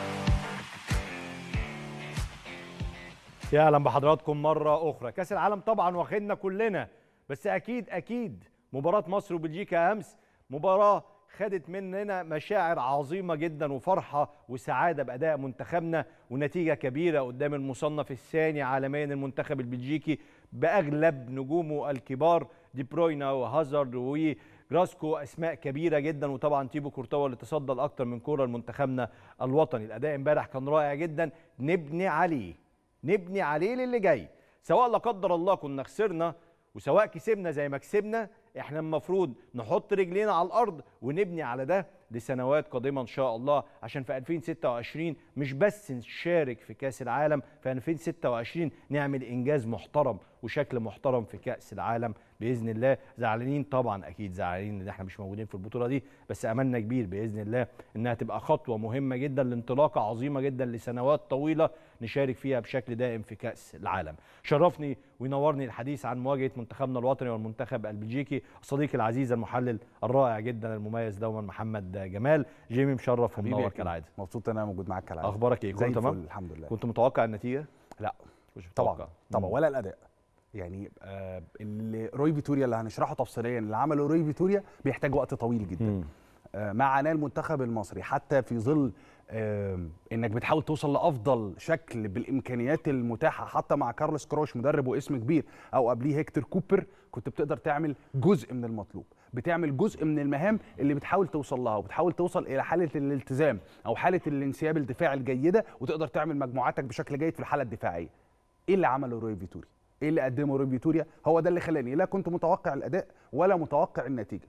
يا اهلا بحضراتكم مره اخرى. كاس العالم طبعا واخدنا كلنا، بس اكيد اكيد مباراه مصر وبلجيكا امس مباراه خدت مننا مشاعر عظيمه جدا وفرحه وسعاده باداء منتخبنا ونتيجه كبيره قدام المصنف الثاني عالميا المنتخب البلجيكي باغلب نجومه الكبار دي بروينا وهازارد وجراسكو، اسماء كبيره جدا، وطبعا تيبو كورتوا اللي تصدى لاكثر من كوره لمنتخبنا الوطني. الاداء امبارح كان رائع جدا، نبني عليه نبني عليه للي جاي، سواء لا قدر الله كنا خسرنا وسواء كسبنا زي ما كسبنا، احنا المفروض نحط رجلينا على الارض ونبني على ده لسنوات قادمه ان شاء الله، عشان في ألفين وستة وعشرين مش بس نشارك في كاس العالم، في ألفين وستة وعشرين نعمل انجاز محترم وشكل محترم في كاس العالم باذن الله. زعلانين طبعا، اكيد زعلانين ان احنا مش موجودين في البطوله دي، بس املنا كبير باذن الله انها تبقى خطوه مهمه جدا لانطلاقه عظيمه جدا لسنوات طويله نشارك فيها بشكل دائم في كاس العالم. شرفني وينورني الحديث عن مواجهه منتخبنا الوطني والمنتخب البلجيكي صديقي العزيز المحلل الرائع جدا المميز دوما محمد جمال. جيمي مشرف ومنور كالعاده. مبسوط ان انا موجود معاك كالعاده. اخبارك ايه؟ كله تمام الحمد لله. كنت متوقع النتيجه؟ لا مش طبعا متوقع. طبعا ولا الاداء. يعني آه اللي روي فيتوريا اللي هنشرحه تفصيليا اللي عمله روي فيتوريا بيحتاج وقت طويل جدا. آه مع عناء المنتخب المصري حتى في ظل آه انك بتحاول توصل لافضل شكل بالامكانيات المتاحه، حتى مع كارلوس كروش مدرب واسم كبير او قبليه هيكتور كوبر، كنت بتقدر تعمل جزء من المطلوب، بتعمل جزء من المهام اللي بتحاول توصل لها، وبتحاول توصل الى حاله الالتزام او حاله الانسياب الدفاعي الجيده، وتقدر تعمل مجموعاتك بشكل جيد في الحاله الدفاعيه. ايه اللي عمله روي فيتوريا؟ ايه اللي قدمه روي فيتوريا؟ هو ده اللي خلاني لا كنت متوقع الاداء ولا متوقع النتيجه،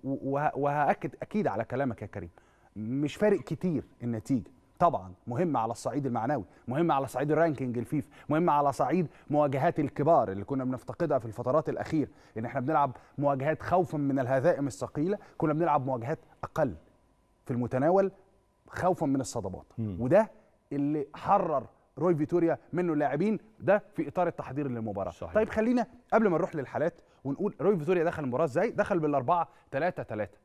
وهاكد اكيد على كلامك يا كريم، مش فارق كتير النتيجه، طبعا مهمه على الصعيد المعنوي، مهمه على صعيد الرانكينج الفيفا، مهمه على صعيد مواجهات الكبار اللي كنا بنفتقدها في الفترات الاخيره، ان احنا بنلعب مواجهات خوفا من الهزائم الثقيله، كنا بنلعب مواجهات اقل في المتناول خوفا من الصدمات، وده اللي حرر روي فيتوريا منه اللاعبين، ده في اطار التحضير للمباراه. صحيح. طيب خلينا قبل ما نروح للحالات ونقول روي فيتوريا دخل المباراه ازاي؟ دخل بالاربعه ثلاثة ثلاثة.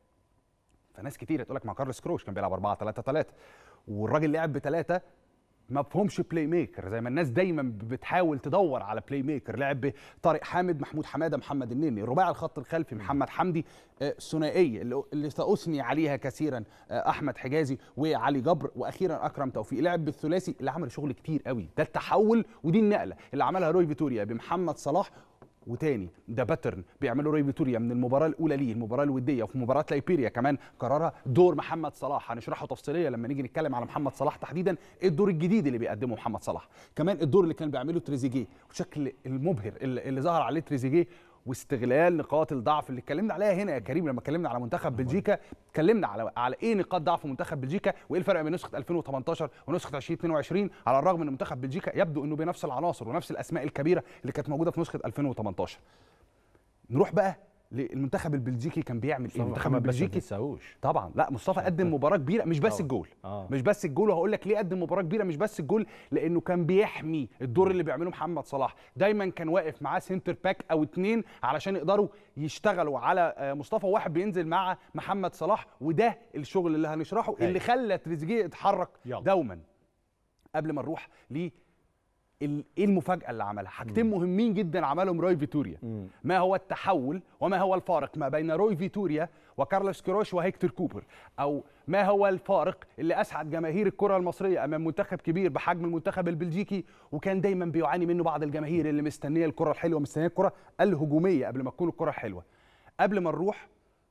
فناس كتير تقول لك مع كارلوس كروش كان بيلعب أربعة ثلاثة ثلاثة، والراجل لعب بثلاثه ما بفهمش بلاي ميكر زي ما الناس دايما بتحاول تدور على بلاي ميكر. لعب بطارق حامد، محمود حماده، محمد النني، الرباعي الخط الخلفي محمد حمدي، الثنائيه اللي ساثني عليها كثيرا احمد حجازي وعلي جبر، واخيرا اكرم توفيق. لعب بالثلاثي اللي عمل شغل كتير قوي، ده التحول ودي النقله اللي عملها روي فيتوريا بمحمد صلاح. وتاني ده باترن بيعمله روي فيتوريا من المباراه الاولى ليه، المباراه الوديه، وفي مباراه لايبيريا كمان كررها دور محمد صلاح. هنشرحه تفصيليا لما نيجي نتكلم على محمد صلاح تحديدا، ايه الدور الجديد اللي بيقدمه محمد صلاح، كمان الدور اللي كان بيعمله تريزيجيه والشكل المبهر اللي, اللي ظهر عليه تريزيجيه، واستغلال نقاط الضعف اللي اتكلمنا عليها هنا يا كريم لما اتكلمنا على منتخب بلجيكا. اتكلمنا على على ايه نقاط ضعف منتخب بلجيكا وايه الفرق بين نسخه ألفين وثمانية عشر ونسخه ألفين واثنين وعشرين، على الرغم ان منتخب بلجيكا يبدو انه بنفس العناصر ونفس الاسماء الكبيره اللي كانت موجوده في نسخه ألفين وثمانية عشر. نروح بقى للمنتخب البلجيكي كان بيعمل ايه؟ المنتخب البلجيكي طبعا لا مصطفى قدم مباراه كبيره، مش بس الجول آه. مش بس الجول، وهقول لك ليه قدم مباراه كبيره مش بس الجول، لانه كان بيحمي الدور اللي بيعمله محمد صلاح، دايما كان واقف معاه سنتر باك او اتنين علشان يقدروا يشتغلوا على مصطفى، وواحد بينزل مع محمد صلاح، وده الشغل اللي هنشرحه هي. اللي خلى تريزيجيه يتحرك يلا. دوما. قبل ما نروح ل ايه المفاجاه اللي عملها، حاجتين مهمين جدا عملهم روي فيتوريا. مم. ما هو التحول وما هو الفارق ما بين روي فيتوريا وكارلوس كروش وهيكتور كوبر، او ما هو الفارق اللي اسعد جماهير الكره المصريه امام منتخب كبير بحجم المنتخب البلجيكي، وكان دايما بيعاني منه بعض الجماهير اللي مستنيه الكره الحلوه، مستنيه الكره الهجوميه قبل ما تكون الكره الحلوه. قبل ما نروح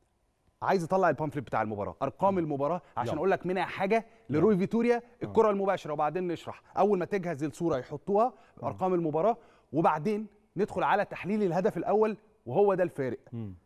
عايز اطلع البامفلت بتاع المباراه، ارقام المباراه، عشان اقول لك منها حاجه لروي فيتوريا الكره المباشره، وبعدين نشرح اول ما تجهز الصوره يحطوها ارقام المباراه، وبعدين ندخل على تحليل الهدف الاول وهو ده الفارق.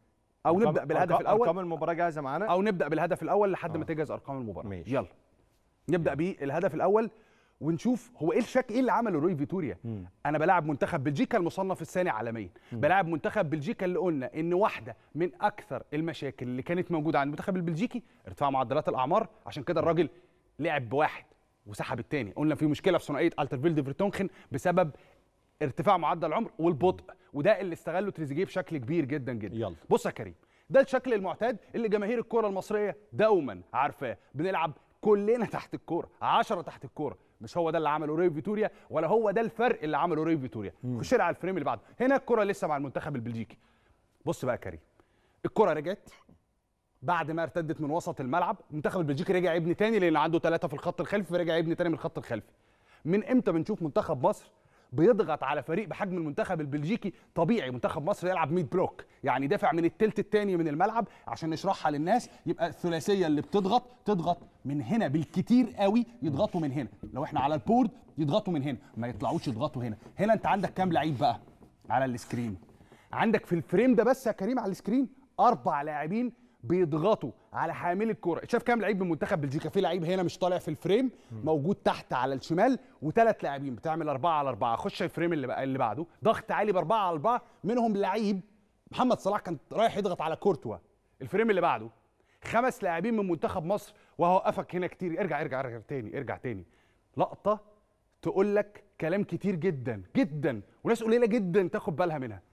او نبدا بالهدف الاول. ارقام المباراه جاهزه معانا، او نبدا بالهدف الاول لحد آه. ما تجهز ارقام المباراه. ماشي. يلا نبدا بالهدف الاول، ونشوف هو ايه الشك، ايه اللي عمله روي فيتوريا. مم. انا بلاعب منتخب بلجيكا المصنف الثاني عالميا، بلاعب منتخب بلجيكا اللي قلنا ان واحده من اكثر المشاكل اللي كانت موجوده عند المنتخب البلجيكي ارتفاع معدلات الاعمار، عشان كده الراجل لعب بواحد وسحب الثاني. قلنا في مشكله في ثنائيه الترفيلد فرتونخن بسبب ارتفاع معدل العمر والبطء، وده اللي استغله تريزيجيه بشكل كبير جدا جدا. يلا. بص يا كريم، ده الشكل المعتاد اللي جماهير الكره المصريه دوما عارفاه، بنلعب كلنا تحت الكوره، عشرة تحت الكوره. مش هو ده اللي عمله روي فيتوريا، ولا هو ده الفرق اللي عمله روي فيتوريا. خش على الفريم اللي بعده. هنا الكره لسه مع المنتخب البلجيكي. بص بقى يا كريم، الكره رجعت بعد ما ارتدت من وسط الملعب، المنتخب البلجيكي رجع يبني تاني لان عنده ثلاثه في الخط الخلفي، فرجع يبني تاني من الخط الخلفي. من امتى بنشوف منتخب مصر بيضغط على فريق بحجم المنتخب البلجيكي؟ طبيعي منتخب مصر يلعب ميد بلوك، يعني دافع من الثلث الثاني من الملعب. عشان نشرحها للناس، يبقى الثلاثيه اللي بتضغط تضغط من هنا بالكتير قوي، يضغطوا من هنا. لو احنا على البورد يضغطوا من هنا، ما يطلعوش يضغطوا هنا. هنا انت عندك كام لعيب بقى على السكرين؟ عندك في الفريم ده بس يا كريم على السكرين اربع لاعبين بيضغطوا على حامل الكرة. شايف كام لعيب من منتخب بلجيكا؟ في لعيب هنا مش طالع في الفريم، موجود تحت على الشمال، وثلاث لاعبين بتعمل أربعة على أربعة. خش الفريم اللي بقى اللي بعده، ضغط عالي بأربعة على أربعة، منهم لعيب محمد صلاح كان رايح يضغط على كورتوا. الفريم اللي بعده خمس لاعبين من منتخب مصر، وهوقفك هنا كتير. ارجع ارجع ارجع تاني ارجع تاني. لقطة تقول لك كلام كتير جدا جدا، وناس قليلة جدا تاخد بالها منها.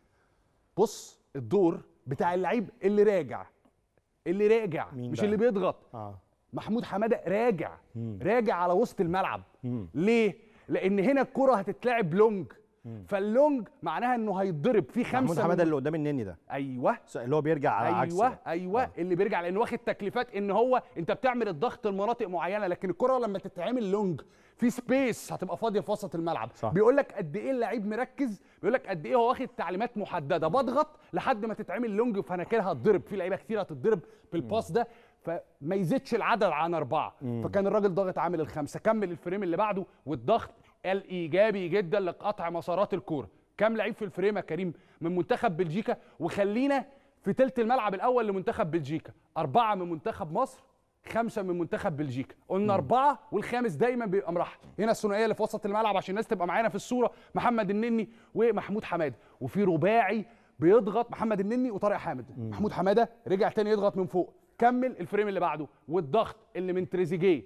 بص الدور بتاع اللعيب اللي راجع، اللي راجع مش بقى؟ اللي بيضغط. آه. محمود حماده راجع. مم. راجع على وسط الملعب. مم. ليه؟ لان هنا الكره هتتلعب لونج، فاللونج معناها انه هيتضرب في خمسه. محمود حماده اللي قدام النني ده، ايوه اللي هو بيرجع على ايوه عكس ايوه ايوه آه. اللي بيرجع لان واخد تكليفات ان هو انت بتعمل الضغط لمناطق معينه، لكن الكره لما تتعمل لونج في سبيس هتبقى فاضيه في وسط الملعب. بيقول لك قد ايه اللعيب مركز، بيقول لك قد ايه هو واخد تعليمات محدده، بضغط لحد ما تتعمل لونج، فانا كده هتضرب في لعيبه كتير هتتضرب بالباس ده، فما يزيدش العدد عن اربعه. مم. فكان الراجل ضاغط عامل الخمسه. كمل الفريم اللي بعده، والضغط الايجابي جدا لقطع مسارات الكوره. كام لعيب في الفريم يا كريم من منتخب بلجيكا؟ وخلينا في ثلث الملعب الاول لمنتخب بلجيكا، اربعه من منتخب مصر، خمسه من منتخب بلجيكا. قلنا اربعه والخامس دايما بيبقى مرحل. هنا الثنائيه اللي في وسط الملعب عشان الناس تبقى معانا في الصوره، محمد النني ومحمود حماده، وفي رباعي بيضغط محمد النني وطارق حامد. مم. محمود حماده رجع تاني يضغط من فوق. كمل الفريم اللي بعده، والضغط اللي من تريزيجيه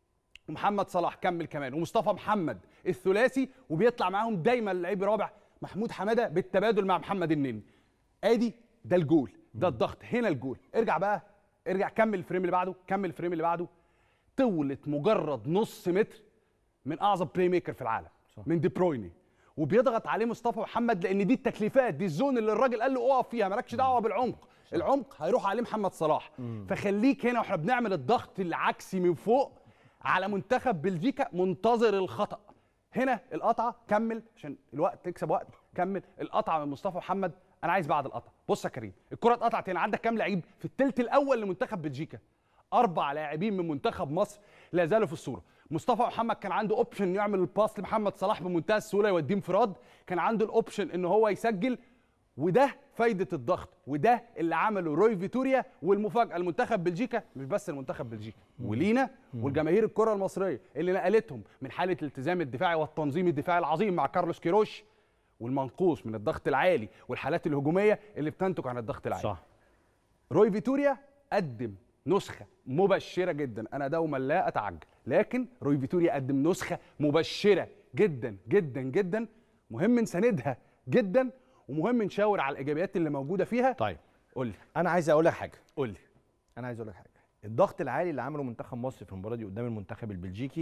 ومحمد صلاح، كمل كمان، ومصطفى محمد الثلاثي، وبيطلع معاهم دايما اللعيب الرابع محمود حماده بالتبادل مع محمد النني. ادي ده الجول، ده الضغط، هنا الجول. ارجع بقى ارجع كمل الفريم اللي بعده، كمل الفريم اللي بعده. طولت مجرد نص متر من اعظم بلاي ميكر في العالم، صح. من دي برويني، وبيضغط عليه مصطفى محمد لان دي التكليفات، دي الزون اللي الراجل قال له اقف فيها، مالكش دعوه بالعمق، صح. العمق هيروح عليه محمد صلاح. مم. فخليك هنا واحنا بنعمل الضغط العكسي من فوق على منتخب بلجيكا، منتظر الخطأ. هنا القطعه، كمل عشان الوقت تكسب وقت، كمل القطعه من مصطفى محمد. انا عايز بعد القطعه. بص يا كريم، الكره اتقطعت هنا، عندك كام لعيب في الثلث الاول لمنتخب بلجيكا؟ اربع لاعبين من منتخب مصر لا زالوا في الصوره. مصطفى محمد كان عنده اوبشن يعمل الباس لمحمد صلاح بمنتهى السهوله يوديه انفراد، كان عنده الاوبشن ان هو يسجل، وده فايده الضغط، وده اللي عمله روي فيتوريا. والمفاجاه المنتخب بلجيكا، مش بس المنتخب بلجيكا، ولينا والجماهير الكره المصريه اللي نقلتهم من حاله الالتزام الدفاعي والتنظيم الدفاعي العظيم مع كارلوس كيروش، والمنقوص من الضغط العالي والحالات الهجوميه اللي بتنتج عن الضغط العالي. صح. روي فيتوريا قدم نسخه مبشره جدا، انا دوما لا اتعجل، لكن روي فيتوريا قدم نسخه مبشره جدا جدا جدا، مهم نساندها جدا، ومهم نشاور على الايجابيات اللي موجوده فيها. طيب قول لي. انا عايز اقول لك حاجه. قول لي. انا عايز اقول لك حاجه. الضغط العالي اللي عمله منتخب مصر في المباراه دي قدام المنتخب البلجيكي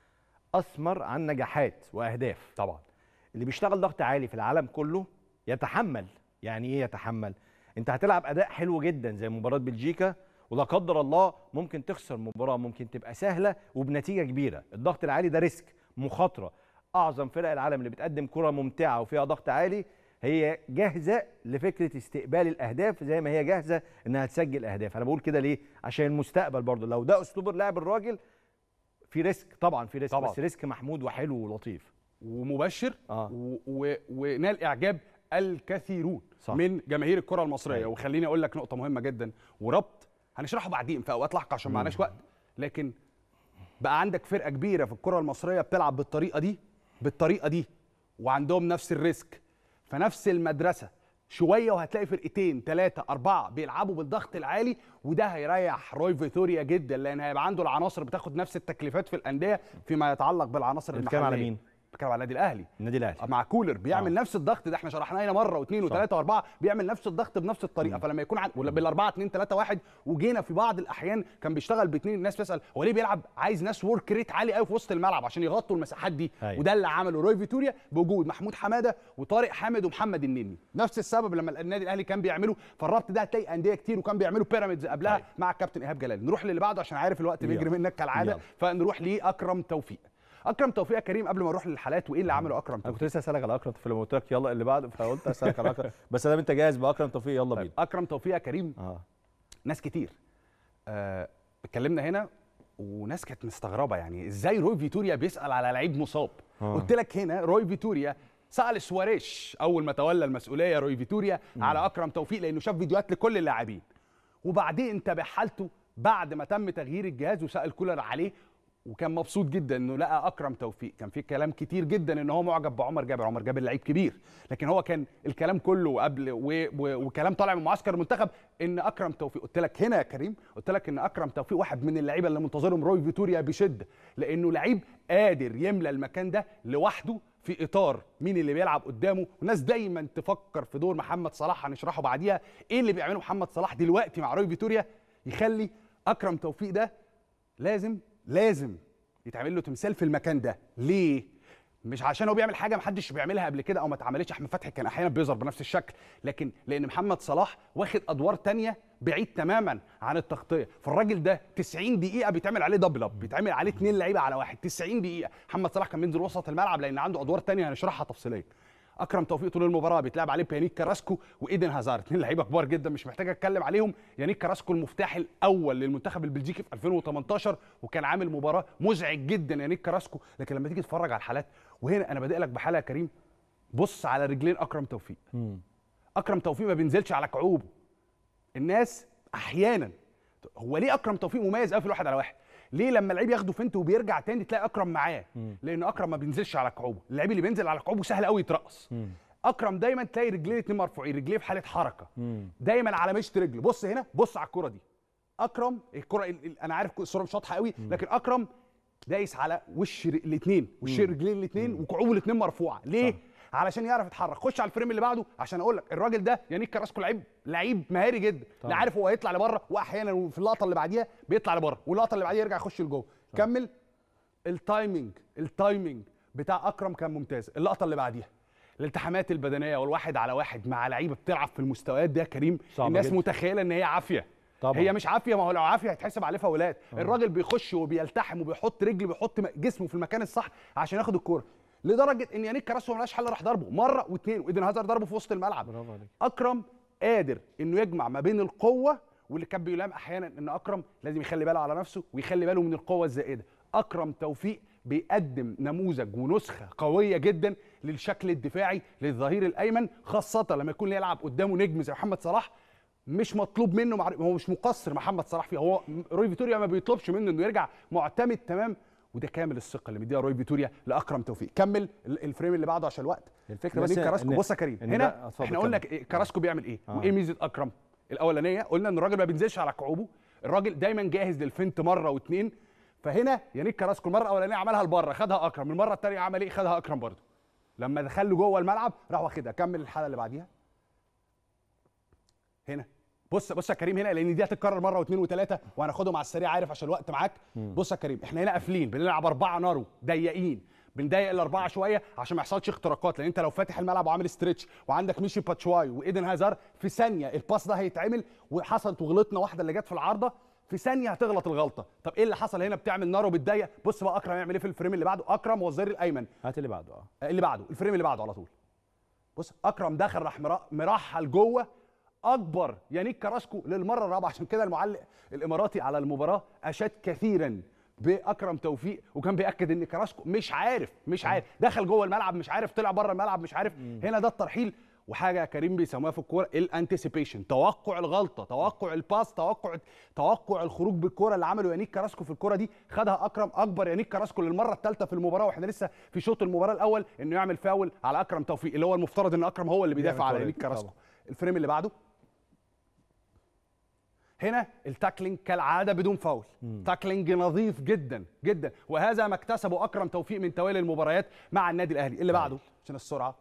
اثمر عن نجاحات واهداف. طبعا اللي بيشتغل ضغط عالي في العالم كله يتحمل. يعني ايه يتحمل؟ انت هتلعب اداء حلو جدا زي مباراه بلجيكا، ولا قدر الله ممكن تخسر مباراه ممكن تبقى سهله وبنتيجه كبيره. الضغط العالي ده ريسك، مخاطره. اعظم فرق العالم اللي بتقدم كره ممتعه وفيها ضغط عالي هي جاهزه لفكره استقبال الاهداف زي ما هي جاهزه انها تسجل اهداف. انا بقول كده ليه؟ عشان المستقبل برضه، لو ده اسلوب لعب الراجل في ريسك، طبعا في ريسك، طبعا. بس ريسك محمود وحلو ولطيف ومبشر. آه. و... ونال اعجاب الكثيرون، صح. من جماهير الكره المصريه. أيوة. وخليني اقول لك نقطه مهمه جدا وربط هنشرحه بعدين في اوقات لاحقه عشان معناش وقت، لكن بقى عندك فرقه كبيره في الكره المصريه بتلعب بالطريقه دي بالطريقه دي وعندهم نفس الريسك، فنفس المدرسه شويه وهتلاقي فرقتين ثلاثه اربعه بيلعبوا بالضغط العالي، وده هيريح روي فيتوريا جدا لان هيبقى عنده العناصر بتاخد نفس التكليفات في الانديه فيما يتعلق بالعناصر المحليه. بتتكلم على مين؟ بتكلم على النادي الاهلي. النادي الاهلي مع كولر بيعمل آه. نفس الضغط ده، احنا شرحناه هنا مره واثنين وثلاثه واربعه، بيعمل نفس الضغط بنفس الطريقه. فلما يكون عن... بالاربعه اتنين تلاته واحد، وجينا في بعض الاحيان كان بيشتغل باثنين، الناس تسال هو ليه بيلعب عايز ناس ورك ريت عالي قوي في وسط الملعب عشان يغطوا المساحات دي. أيوة. وده اللي عمله روي فيتوريا بوجود محمود حماده وطارق حامد ومحمد النني. نفس السبب لما النادي الاهلي كان بيعمله، فالربط ده هتلاقي انديه كتير وكان بيعملوا بيراميدز قبلها. أيوة. مع الكابتن ايهاب جلال. نروح للي بعده عشان عارف الوقت بيجري منك كالعاده. يلا. فنروح لاكرم توفيق. اكرم توفيق يا كريم قبل ما اروح للحالات وايه اللي عمله اكرم توفيق. انا كنت لسه اسالك على اكرم توفيق لما قلت لك يلا اللي بعده، فقلت اسالك على اكرم بس دام انت جاهز باكرم توفيق يلا بينا. اكرم توفيق يا كريم اه ناس كتير آه اتكلمنا هنا وناس كانت مستغربه يعني ازاي روي فيتوريا بيسال على لعيب مصاب. آه. قلت لك هنا روي فيتوريا سال سواريش اول ما تولى المسؤوليه روي فيتوريا م. على اكرم توفيق لانه شاف فيديوهات لكل اللاعبين، وبعدين تابع حالته بعد ما تم تغيير الجهاز وسال كولر عليه، وكان مبسوط جدا انه لقى اكرم توفيق. كان في كلام كتير جدا ان هو معجب بعمر جابر، عمر جابر لعيب كبير، لكن هو كان الكلام كله قبل و... و... وكلام طالع من معسكر المنتخب ان اكرم توفيق. قلت لك هنا يا كريم، قلت لك ان اكرم توفيق واحد من اللعيبه اللي منتظرهم روي فيتوريا بشده، لانه لعيب قادر يملى المكان ده لوحده في اطار مين اللي بيلعب قدامه. والناس دايما تفكر في دور محمد صلاح، هنشرحه بعديها ايه اللي بيعمله محمد صلاح دلوقتي مع روي فيتوريا يخلي اكرم توفيق ده لازم لازم يتعمل له تمثال في المكان ده. ليه؟ مش عشان هو بيعمل حاجه محدش بيعملها قبل كده او ما اتعملتش. احمد فتحي كان احيانا بيظهر بنفس الشكل، لكن لان محمد صلاح واخد ادوار تانية بعيد تماما عن التغطيه. فالراجل ده تسعين دقيقه بيتعمل عليه دبل اب، بيتعمل عليه اثنين لعيبه على واحد تسعين دقيقه. محمد صلاح كان بينزل وسط الملعب لان عنده ادوار تانية هنشرحها تفصيليا. اكرم توفيق طول المباراه بيتلعب عليه بيانيك كاراسكو وايدن هازارد، اثنين لعيبه كبار جدا مش محتاج اتكلم عليهم. يانيك كاراسكو المفتاح الاول للمنتخب البلجيكي في ألفين وتمنتاشر وكان عامل مباراه مزعج جدا يانيك كاراسكو. لكن لما تيجي تتفرج على الحالات، وهنا انا بادئ لك بحاله يا كريم، بص على رجلين اكرم توفيق. مم. اكرم توفيق ما بينزلش على كعوبه. الناس احيانا هو ليه اكرم توفيق مميز قوي في الواحد على واحد؟ ليه لما اللعيب ياخده فنت وبيرجع تاني تلاقي اكرم معاه؟ لان اكرم ما بينزلش على كعوبه. اللعيب اللي بينزل على كعوبه سهل قوي يترقص. مم. اكرم دايما تلاقي رجليه اتنين مرفوعين، رجليه في حاله حركه. مم. دايما على مشط رجله. بص هنا، بص على الكره دي. اكرم الكره انا عارف الصوره مش واضحه قوي، لكن اكرم دايس على وش الاثنين، وش رجلين الاثنين وكعوبه الاثنين مرفوعه. ليه؟ صح. علشان يعرف يتحرك. خش على الفريم اللي بعده عشان اقول لك الراجل ده يانيك كاراسكو لعيب لعيب مهاري جدا. لا عارف هو هيطلع لبره، واحيانا في اللقطه اللي بعديها بيطلع لبره، واللقطه اللي بعديها يرجع يخش لجوه. كمل. التايمنج التايمنج بتاع اكرم كان ممتاز. اللقطه اللي بعديها الالتحامات البدنيه والواحد على واحد مع لعيبه بتلعب في المستويات دي يا كريم، الناس جدا. متخيله ان هي عافيه. طبعا. هي مش عافيه، ما هو لو عافيه هيتحسب عليه فاولات. الراجل بيخش وبيلتحم وبيحط رجل بيحط جسمه في المكان الصح عشان ياخد الكوره، لدرجه ان يانيك كاراسكو ملهاش حل راح ضربه مره واثنين، وايدن هازارد ضربه في وسط الملعب. برافو عليك. اكرم قادر انه يجمع ما بين القوه، واللي كان بيلام احيانا ان اكرم لازم يخلي باله على نفسه ويخلي باله من القوه الزائده. اكرم توفيق بيقدم نموذج ونسخه قويه جدا للشكل الدفاعي للظهير الايمن، خاصه لما يكون يلعب قدامه نجم زي محمد صلاح. مش مطلوب منه معرف... هو مش مقصر محمد صلاح فيه، هو روي فيتوريا ما بيطلبش منه انه يرجع معتمد تمام، وده كامل الثقه اللي مديها روي فيتوريا لاكرم توفيق. كمل الفريم اللي بعده عشان الوقت. الفكره بس كاراسكو. بص يا كريم هنا احنا قلنا كاراسكو بيعمل ايه آه. وايه ميزه اكرم. الاولانيه قلنا ان الراجل ما بينزلش على كعوبه، الراجل دايما جاهز للفنت مره واثنين. فهنا يانيك كاراسكو المره الاولانيه عملها لبره خدها اكرم، المره الثانيه عمل ايه؟ خدها اكرم برضه. لما دخل له جوه الملعب راح واخدها. كمل الحاله اللي بعديها. هنا بص بص يا كريم هنا، لان دي هتتكرر مره واثنين وثلاثه وهناخدهم على السريع عارف عشان الوقت معاك. مم. بص يا كريم احنا هنا قافلين بنلعب اربعه نارو ضيقين، بنضيق الاربعه شويه عشان ما يحصلش اختراقات، لان انت لو فاتح الملعب وعامل ستريتش وعندك ميشي باتشواي وايدن هازارد في ثانيه الباس ده هيتعمل، وحصلت وغلطنا واحده اللي جت في العارضه في ثانيه هتغلط الغلطه. طب ايه اللي حصل هنا؟ بتعمل نارو بتضيق. بص بقى اكرم يعمل ايه في الفريم اللي بعده. اكرم والظهير الايمن. هات اللي بعده. اه اللي بعده الفريم اللي بعده على طول. بص اكرم دخل راح مرحل جوه اكبر يانيك كاراسكو للمره الرابعه. عشان كده المعلق الاماراتي على المباراه اشاد كثيرا باكرم توفيق، وكان بياكد ان كاراسكو مش عارف مش عارف دخل جوه الملعب مش عارف طلع بره الملعب مش عارف. هنا ده الترحيل، وحاجه يا كريم بيسموها في الكوره الانتسيبيشن، توقع الغلطه، توقع الباس، توقع توقع الخروج بالكوره اللي عمله يانيك كاراسكو في الكوره دي. خدها اكرم، اكبر يانيك كاراسكو للمره الثالثه في المباراه واحنا لسه في شوط المباراه الاول انه يعمل فاول على اكرم توفيق، اللي هو المفترض ان اكرم هو اللي بيدافع على يانيك كاراسكو. الفريم اللي بعده هنا التاكلينج كالعاده بدون فاول، تاكلينج نظيف جدا جدا، وهذا ما اكتسبه اكرم توفيق من توالي المباريات مع النادي الاهلي. اللي بعده عشان السرعه،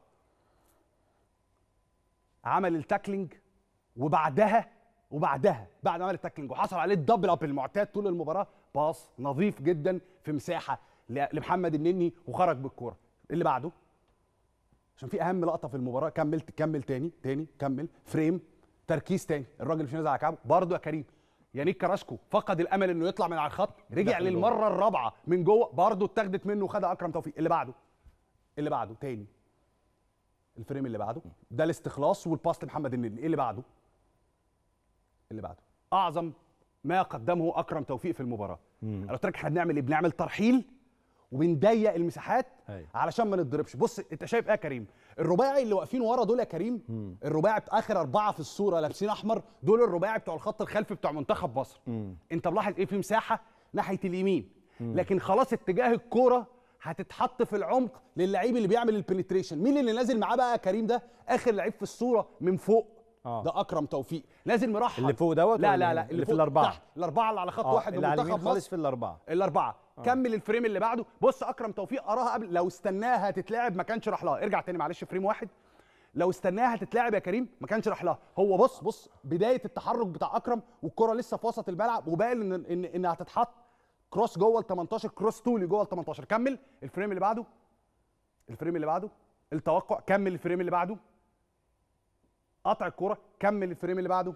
عمل التاكلينج وبعدها وبعدها بعد ما عمل التاكلينج وحصل عليه الدبل اب المعتاد طول المباراه، باص نظيف جدا في مساحه لمحمد النني وخرج بالكوره. اللي بعده عشان في اهم لقطه في المباراه، كمل كمل تاني تاني كمل فريم، تركيز تاني، الراجل مش نازل على كعبه برضه يا كريم. يانيك كاراسكو فقد الامل انه يطلع من على الخط، رجع للمره الرابعه من جوه برضه اتاخدت منه وخدها اكرم توفيق. اللي بعده اللي بعده تاني الفريم اللي بعده، ده الاستخلاص والباس لمحمد النني. ايه اللي بعده؟ اللي بعده اعظم ما قدمه اكرم توفيق في المباراه. انا قلت لك احنا بنعمل ايه؟ بنعمل ترحيل وبنضيق المساحات هي. علشان ما نتضربش. بص انت شايف ايه يا كريم؟ الرباعي اللي واقفين ورا دول يا كريم، مم. الرباعي بتاع اخر اربعه في الصوره لابسين احمر، دول الرباعي بتوع الخط الخلفي بتوع منتخب مصر. مم. انت ملاحظ ايه؟ في مساحه ناحيه اليمين، مم. لكن خلاص اتجاه الكوره هتتحط في العمق للعيب اللي بيعمل البنتريشن. مين اللي نازل معاه بقى يا كريم؟ ده اخر لعيب في الصوره من فوق، آه. ده اكرم توفيق نازل مرحب. اللي فوق دوت؟ لا لا لا اللي في الاربعه تحت. الاربعه اللي على خط آه. واحد من منتخب مصر خالص في الاربعه الاربعه آه. كمل الفريم اللي بعده. بص اكرم توفيق قراها قبل، لو استناها هتتلعب ما كانش راح لها. ارجع تاني معلش فريم واحد، لو استناها هتتلعب يا كريم ما كانش راح لها. هو بص بص بدايه التحرك بتاع اكرم والكره لسه في وسط الملعب وباين ان ان انها هتتحط كروس جوه ال تمنتاشر، كروس طولي جوه ال تمنتاشر. كمل الفريم اللي بعده الفريم اللي بعده التوقع. كمل الفريم اللي بعده قطع الكوره. كمل الفريم اللي بعده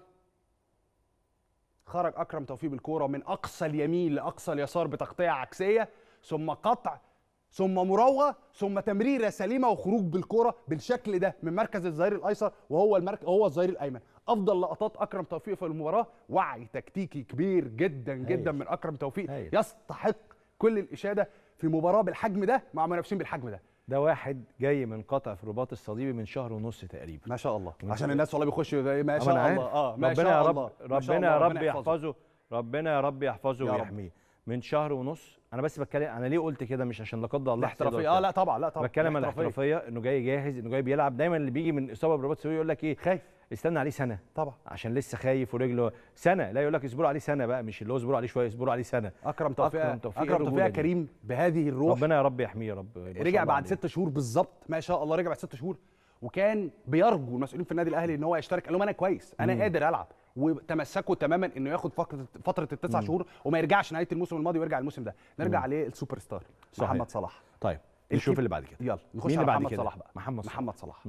خرج اكرم توفيق بالكوره من اقصى اليمين لاقصى اليسار بتغطيه عكسيه، ثم قطع، ثم مراوغه، ثم تمريره سليمه وخروج بالكوره بالشكل ده من مركز الظهير الايسر وهو المركز هو الظهير الايمن. افضل لقطات اكرم توفيق في المباراه، وعي تكتيكي كبير جدا جدا من اكرم توفيق، يستحق كل الاشاده في مباراه بالحجم ده مع منافسين بالحجم ده. ده واحد جاي من قطع في الرباط الصليبي من شهر ونص تقريبا. ما شاء الله، عشان الناس والله بيخشوا ما شاء الله. اه ما ربنا يا رب ربنا يا رب يحفظه، ربنا يا رب يحفظه ويحميه. من شهر ونص. انا بس بتكلم، انا ليه قلت كده؟ مش عشان لا قدر الله احترافيه، اه لا طبعا لا طبعا بتكلم عن الاحترافيه، انه جاي جاهز، انه جاي بيلعب. دايما اللي بيجي من اصابه بالرباط الصليبي يقول لك ايه؟ خايف، استنى عليه سنه طبعا عشان لسه خايف ورجله سنه. لا يقول لك اصبروا عليه سنه بقى، مش اللي هو اصبروا عليه شويه، اصبروا عليه سنه. اكرم توفيق اكرم توفيق, أكرم توفيق كريم بهذه الروح، ربنا يا رب يحميه يا رب. رجع بعد ست شهور بالظبط ما شاء الله، رجع بعد ست شهور وكان بيرجو المسؤولين في النادي الاهلي ان هو يشترك. قال لهم انا كويس، انا مم. قادر العب، وتمسكوا تماما انه ياخد فتره فتره التسع شهور وما يرجعش نهايه الموسم الماضي ويرجع الموسم ده. نرجع عليه السوبر ستار صحيح. محمد صلاح. طيب نشوف اللي بعد كده. يلا نخش على محمد صلاح بقى. محمد صلاح, محمد صلاح.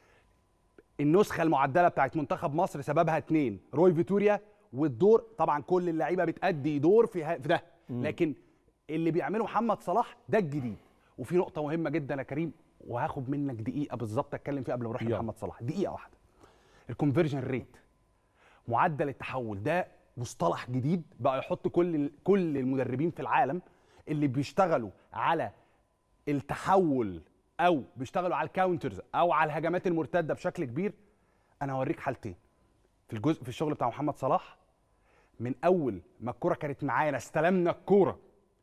النسخه المعدله بتاعت منتخب مصر سببها اتنين، روي فيتوريا والدور. طبعا كل اللعيبه بتأدي دور في في ده، لكن اللي بيعمله محمد صلاح ده الجديد. وفي نقطه مهمه جدا يا كريم وهاخد منك دقيقه بالظبط اتكلم فيها قبل ما نروح لمحمد صلاح، دقيقه واحده. الكونفرجن ريت، معدل التحول، ده مصطلح جديد بقى يحط كل كل المدربين في العالم اللي بيشتغلوا على التحول او بيشتغلوا على الكاونترز او على الهجمات المرتده بشكل كبير. انا هوريك حالتين في الجزء في الشغل بتاع محمد صلاح. من اول ما الكره كانت معانا استلمنا الكوره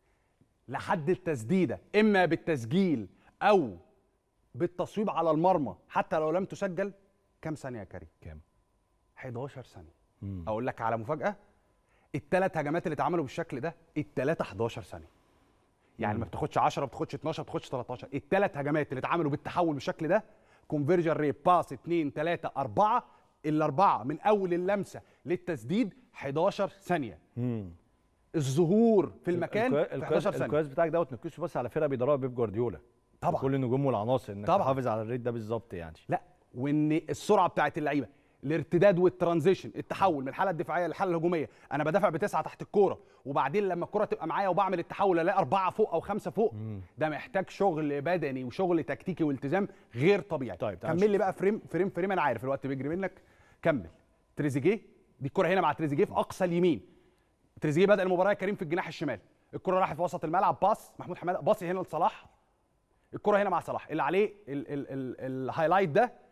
لحد التسديده، اما بالتسجيل او بالتصويب على المرمى حتى لو لم تسجل، كام ثانيه يا كريم؟ كام؟ حداشر ثانيه. مم. اقول لك على مفاجاه، الثلاث هجمات اللي اتعملوا بالشكل ده الثلاثه حداشر ثانيه. يعني مم. ما بتاخدش عشرة، ما بتاخدش اتناشر، ما بتاخدش تلتاشر. الثلاث هجمات اللي اتعملوا بالتحول بالشكل ده، كونفرجن ريت، باس اتنين تلاتة أربعة، الاربعه من اول اللمسه للتسديد حداشر ثانيه. مم. الظهور في المكان في حداشر ثانيه. الكويس بتاعك دوت نقيسه بس على فرقه بيدربها بيب جوارديولا طبعا، كل النجوم والعناصر، انك طبعا تحافظ على الريت ده بالظبط يعني. لا، وان السرعه بتاعت اللعيبه، الارتداد والترانزيشن، التحول من الحاله الدفاعيه للحاله الهجوميه. انا بدافع بتسعه تحت الكوره وبعدين لما الكوره تبقى معايا وبعمل التحول الاقي اربعه فوق او خمسه فوق. مم. ده محتاج شغل بدني وشغل تكتيكي والتزام غير طبيعي. طيب كمل لي بقى فريم فريم فريم. انا عارف الوقت بيجري منك، كمل. تريزيجيه، دي الكوره هنا مع تريزيجيه في اقصى اليمين. تريزيجيه بدأ المباراه يا كريم في الجناح الشمال، الكوره راحت في وسط الملعب، باص محمود حماده، باصي هنا لصلاح، الكوره هنا مع صلاح اللي عليه الهايلايت ده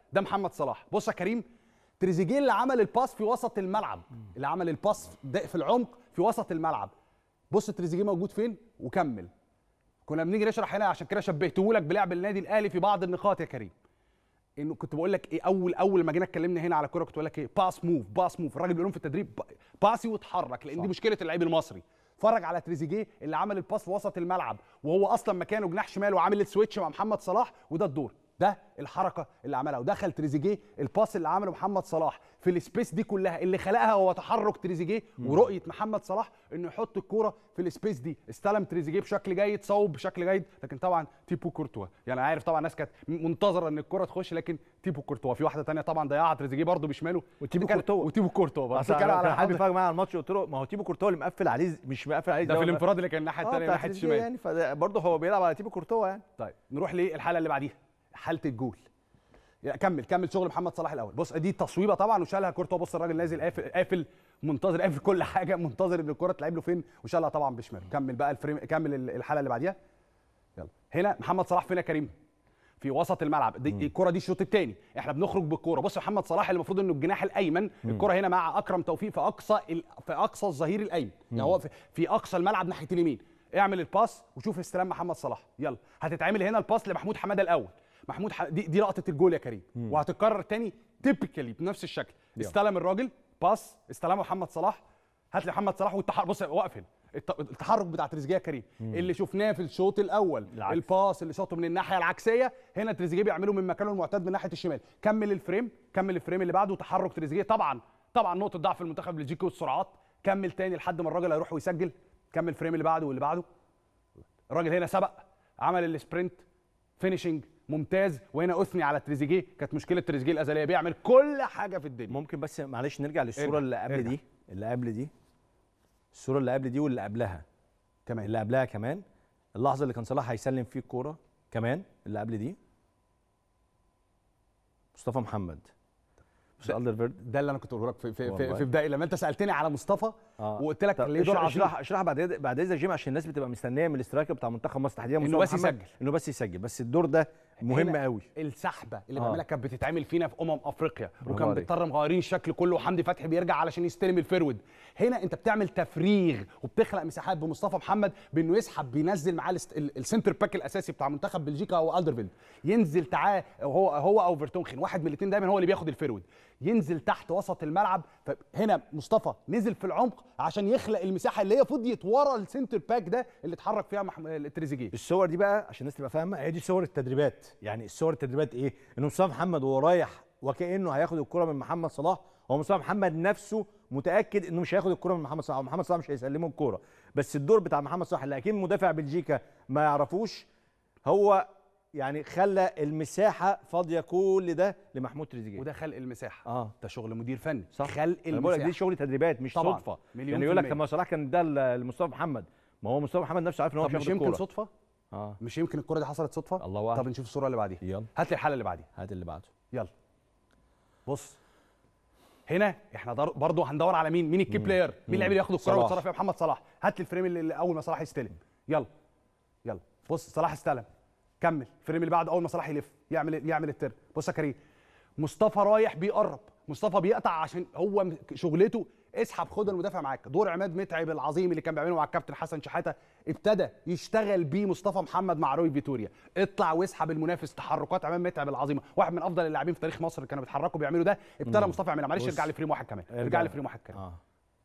ده محمد صلاح. بص يا كريم، تريزيجيه اللي عمل الباس في وسط الملعب، اللي عمل الباس في العمق في وسط الملعب. بص تريزيجيه موجود فين وكمل. كنا بنيجي نشرح هنا، عشان كده شبهته لك بلعب النادي الاهلي في بعض النقاط يا كريم. انه كنت بقول لك ايه، اول اول ما جينا اتكلمنا هنا على الكوره كنت بقول لك ايه، باس موف باس موف. الراجل بيقول لهم في التدريب باسي واتحرك، لان دي مشكله اللعيب المصري. اتفرج على تريزيجيه اللي عمل الباس في وسط الملعب، وهو اصلا مكانه جناح شمال وعامل السويتش مع محمد صلاح، وده الدور، ده الحركه اللي عملها. ودخل تريزيجيه الباس اللي عمله محمد صلاح في السبيس دي كلها، اللي خلقها هو تحرك تريزيجيه ورؤيه محمد صلاح انه يحط الكوره في السبيس دي. استلم تريزيجيه بشكل جيد، صوب بشكل جيد، لكن طبعا تيبو كورتوا، يعني عارف طبعا الناس كانت منتظره ان الكوره تخش، لكن تيبو كورتوا في واحده ثانيه طبعا ضيعها تريزيجيه برده بشماله، وتيبو كورتوا وتيبو كورتوا بس كان على حد بيتفرج معايا على الماتش قلت له ما هو تيبو كورتوا اللي مقفل عليه، مش مقفل عليه ده في الانفراد اللي كان الناحيه الثانيه ناحيه الشمال يعني، فبرضه هو بيلعب على تيبو كورتوا يعني. طيب نروح للحاله اللي بعديها، حاله الجول. كمل كمل شغل محمد صلاح الاول. بص دي تصويبه طبعا وشالها كورتوا. بص الراجل نازل قافل قافل منتظر، قافل كل حاجه، منتظر ان الكوره تلعب له فين، وشالها طبعا بشماله. كمل بقى الفريم، كمل الحاله اللي بعديها. يلا هنا محمد صلاح فين يا كريم؟ في وسط الملعب. دي الكوره دي الشوط الثاني، احنا بنخرج بالكوره. بص محمد صلاح اللي المفروض انه الجناح الايمن، الكوره هنا مع اكرم توفيق في اقصى ال... في اقصى الظهير الايمن، يعني هو في... في اقصى الملعب ناحيه اليمين. اعمل الباس وشوف استلام محمد صلاح. يلا هتتعمل هنا الباس لمحمود حماده الاول. محمود ح... دي, دي لقطه الجول يا كريم، مم. وهتتكرر تاني تيبيكالي بنفس الشكل. يلا. استلم الراجل، باس، استلمه محمد صلاح. هات لي محمد صلاح والتحرك. بص واقفل التحرك بتاع تريزيجيه يا كريم، مم. اللي شفناه في الشوط الاول العكس. الباس اللي شاطه من الناحيه العكسيه، هنا تريزيجيه بيعمله من مكانه المعتاد من ناحيه الشمال. كمل الفريم، كمل الفريم اللي بعده، تحرك تريزيجيه. طبعا طبعا نقطه ضعف المنتخب البلجيكي والسرعات. كمل تاني لحد ما الراجل هيروح ويسجل. كمل الفريم اللي بعده واللي بعده. الراجل هنا سبق، عمل السبرنت، فينيشنج ممتاز. وهنا اثني على تريزيجيه، كانت مشكله تريزيجيه الازليه، بيعمل كل حاجه في الدنيا. ممكن بس معلش نرجع للصوره اللي قبل دي، اللي قبل دي، الصوره اللي قبل دي واللي قبلها كمان، اللي قبلها كمان، اللحظه اللي كان صلاح هيسلم فيه الكوره كمان، اللي قبل دي مصطفى محمد ده, ده اللي انا كنت بقوله لك في في, في, في بدايه لما انت سالتني على مصطفى، آه. وقلت لك ليه دور عظيم. اشرح اشرح بعد بعد اذا جيم، عشان الناس بتبقى مستنيه من الاسترايكر بتاع منتخب مصر تحديدا انه بس يسجل، انه بس يسجل. بس الدور ده مهم قوي. السحبه اللي بيعملها كانت بتتعمل فينا في امم افريقيا، وكان بيضطر مغيرين الشكل كله، وحمدي فتحي بيرجع علشان يستلم الفرود. هنا انت بتعمل تفريغ وبتخلق مساحات بمصطفى محمد بانه يسحب، بينزل معاه السنتر باك الاساسي بتاع منتخب بلجيكا او الدرفيلد، ينزل تعاه هو هو او فيرتونخن، واحد من الاثنين دايما هو اللي بياخد الفرود، ينزل تحت وسط الملعب. فهنا مصطفى نزل في العمق عشان يخلق المساحه اللي هي فضيت ورا السنتر باك ده اللي اتحرك فيها تريزيجيه. الصور دي بقى عشان الناس تبقى فاهمه، هي دي صور التدريبات. يعني الصور التدريبات ايه؟ ان مصطفى محمد وهو رايح وكانه هياخد الكره من محمد صلاح، هو مصطفى محمد نفسه متاكد انه مش هياخد الكره من محمد صلاح، ومحمد صلاح مش هيسلمه الكره. بس الدور بتاع محمد صلاح اللي اكيد مدافع بلجيكا ما يعرفوش، هو يعني خلى المساحه فاضيه كل ده لمحمود تريزيجيه. وده خلق المساحه، اه ده شغل مدير فني، صح. خلق المساحه. انا بقول لك دي شغل تدريبات مش طبعًا. صدفه. يعني يقول لك لما صلاح كان ده لمصطفى محمد، ما هو مصطفى محمد نفسه عارف ان هو مش يمكن صدفه. اه مش يمكن الكره دي حصلت صدفه. الله اعلم. طب نشوف الصوره اللي بعديها. يلا هات لي الحاله اللي بعديها. هات اللي بعده. يلا بص هنا احنا برضه هندور على مين مين الكي بلاير، مين اللعيب اللي ياخد الكره ويتصرف فيها. محمد صلاح. هات لي الفريم اللي اول ما صلاح يستلم. يلا يلا بص صلاح استلم، كمل الفريم اللي بعده اول ما صلاح يلف يعمل يعمل التر. بص يا كريم، مصطفى رايح بيقرب، مصطفى بيقطع عشان هو شغلته اسحب خد المدافع معاك. دور عماد متعب العظيم اللي كان بيعمله مع الكابتن حسن شحاته ابتدى يشتغل بيه مصطفى محمد مع روي فيتوريا. اطلع واسحب المنافس. تحركات عماد متعب العظيمه، واحد من افضل اللاعبين في تاريخ مصر اللي كانوا بيتحركوا بيعملوا ده، ابتدى مصطفى يعملها. معلش ارجع لي فريم واحد كمان، ارجع لي فريم واحد كمان. آه.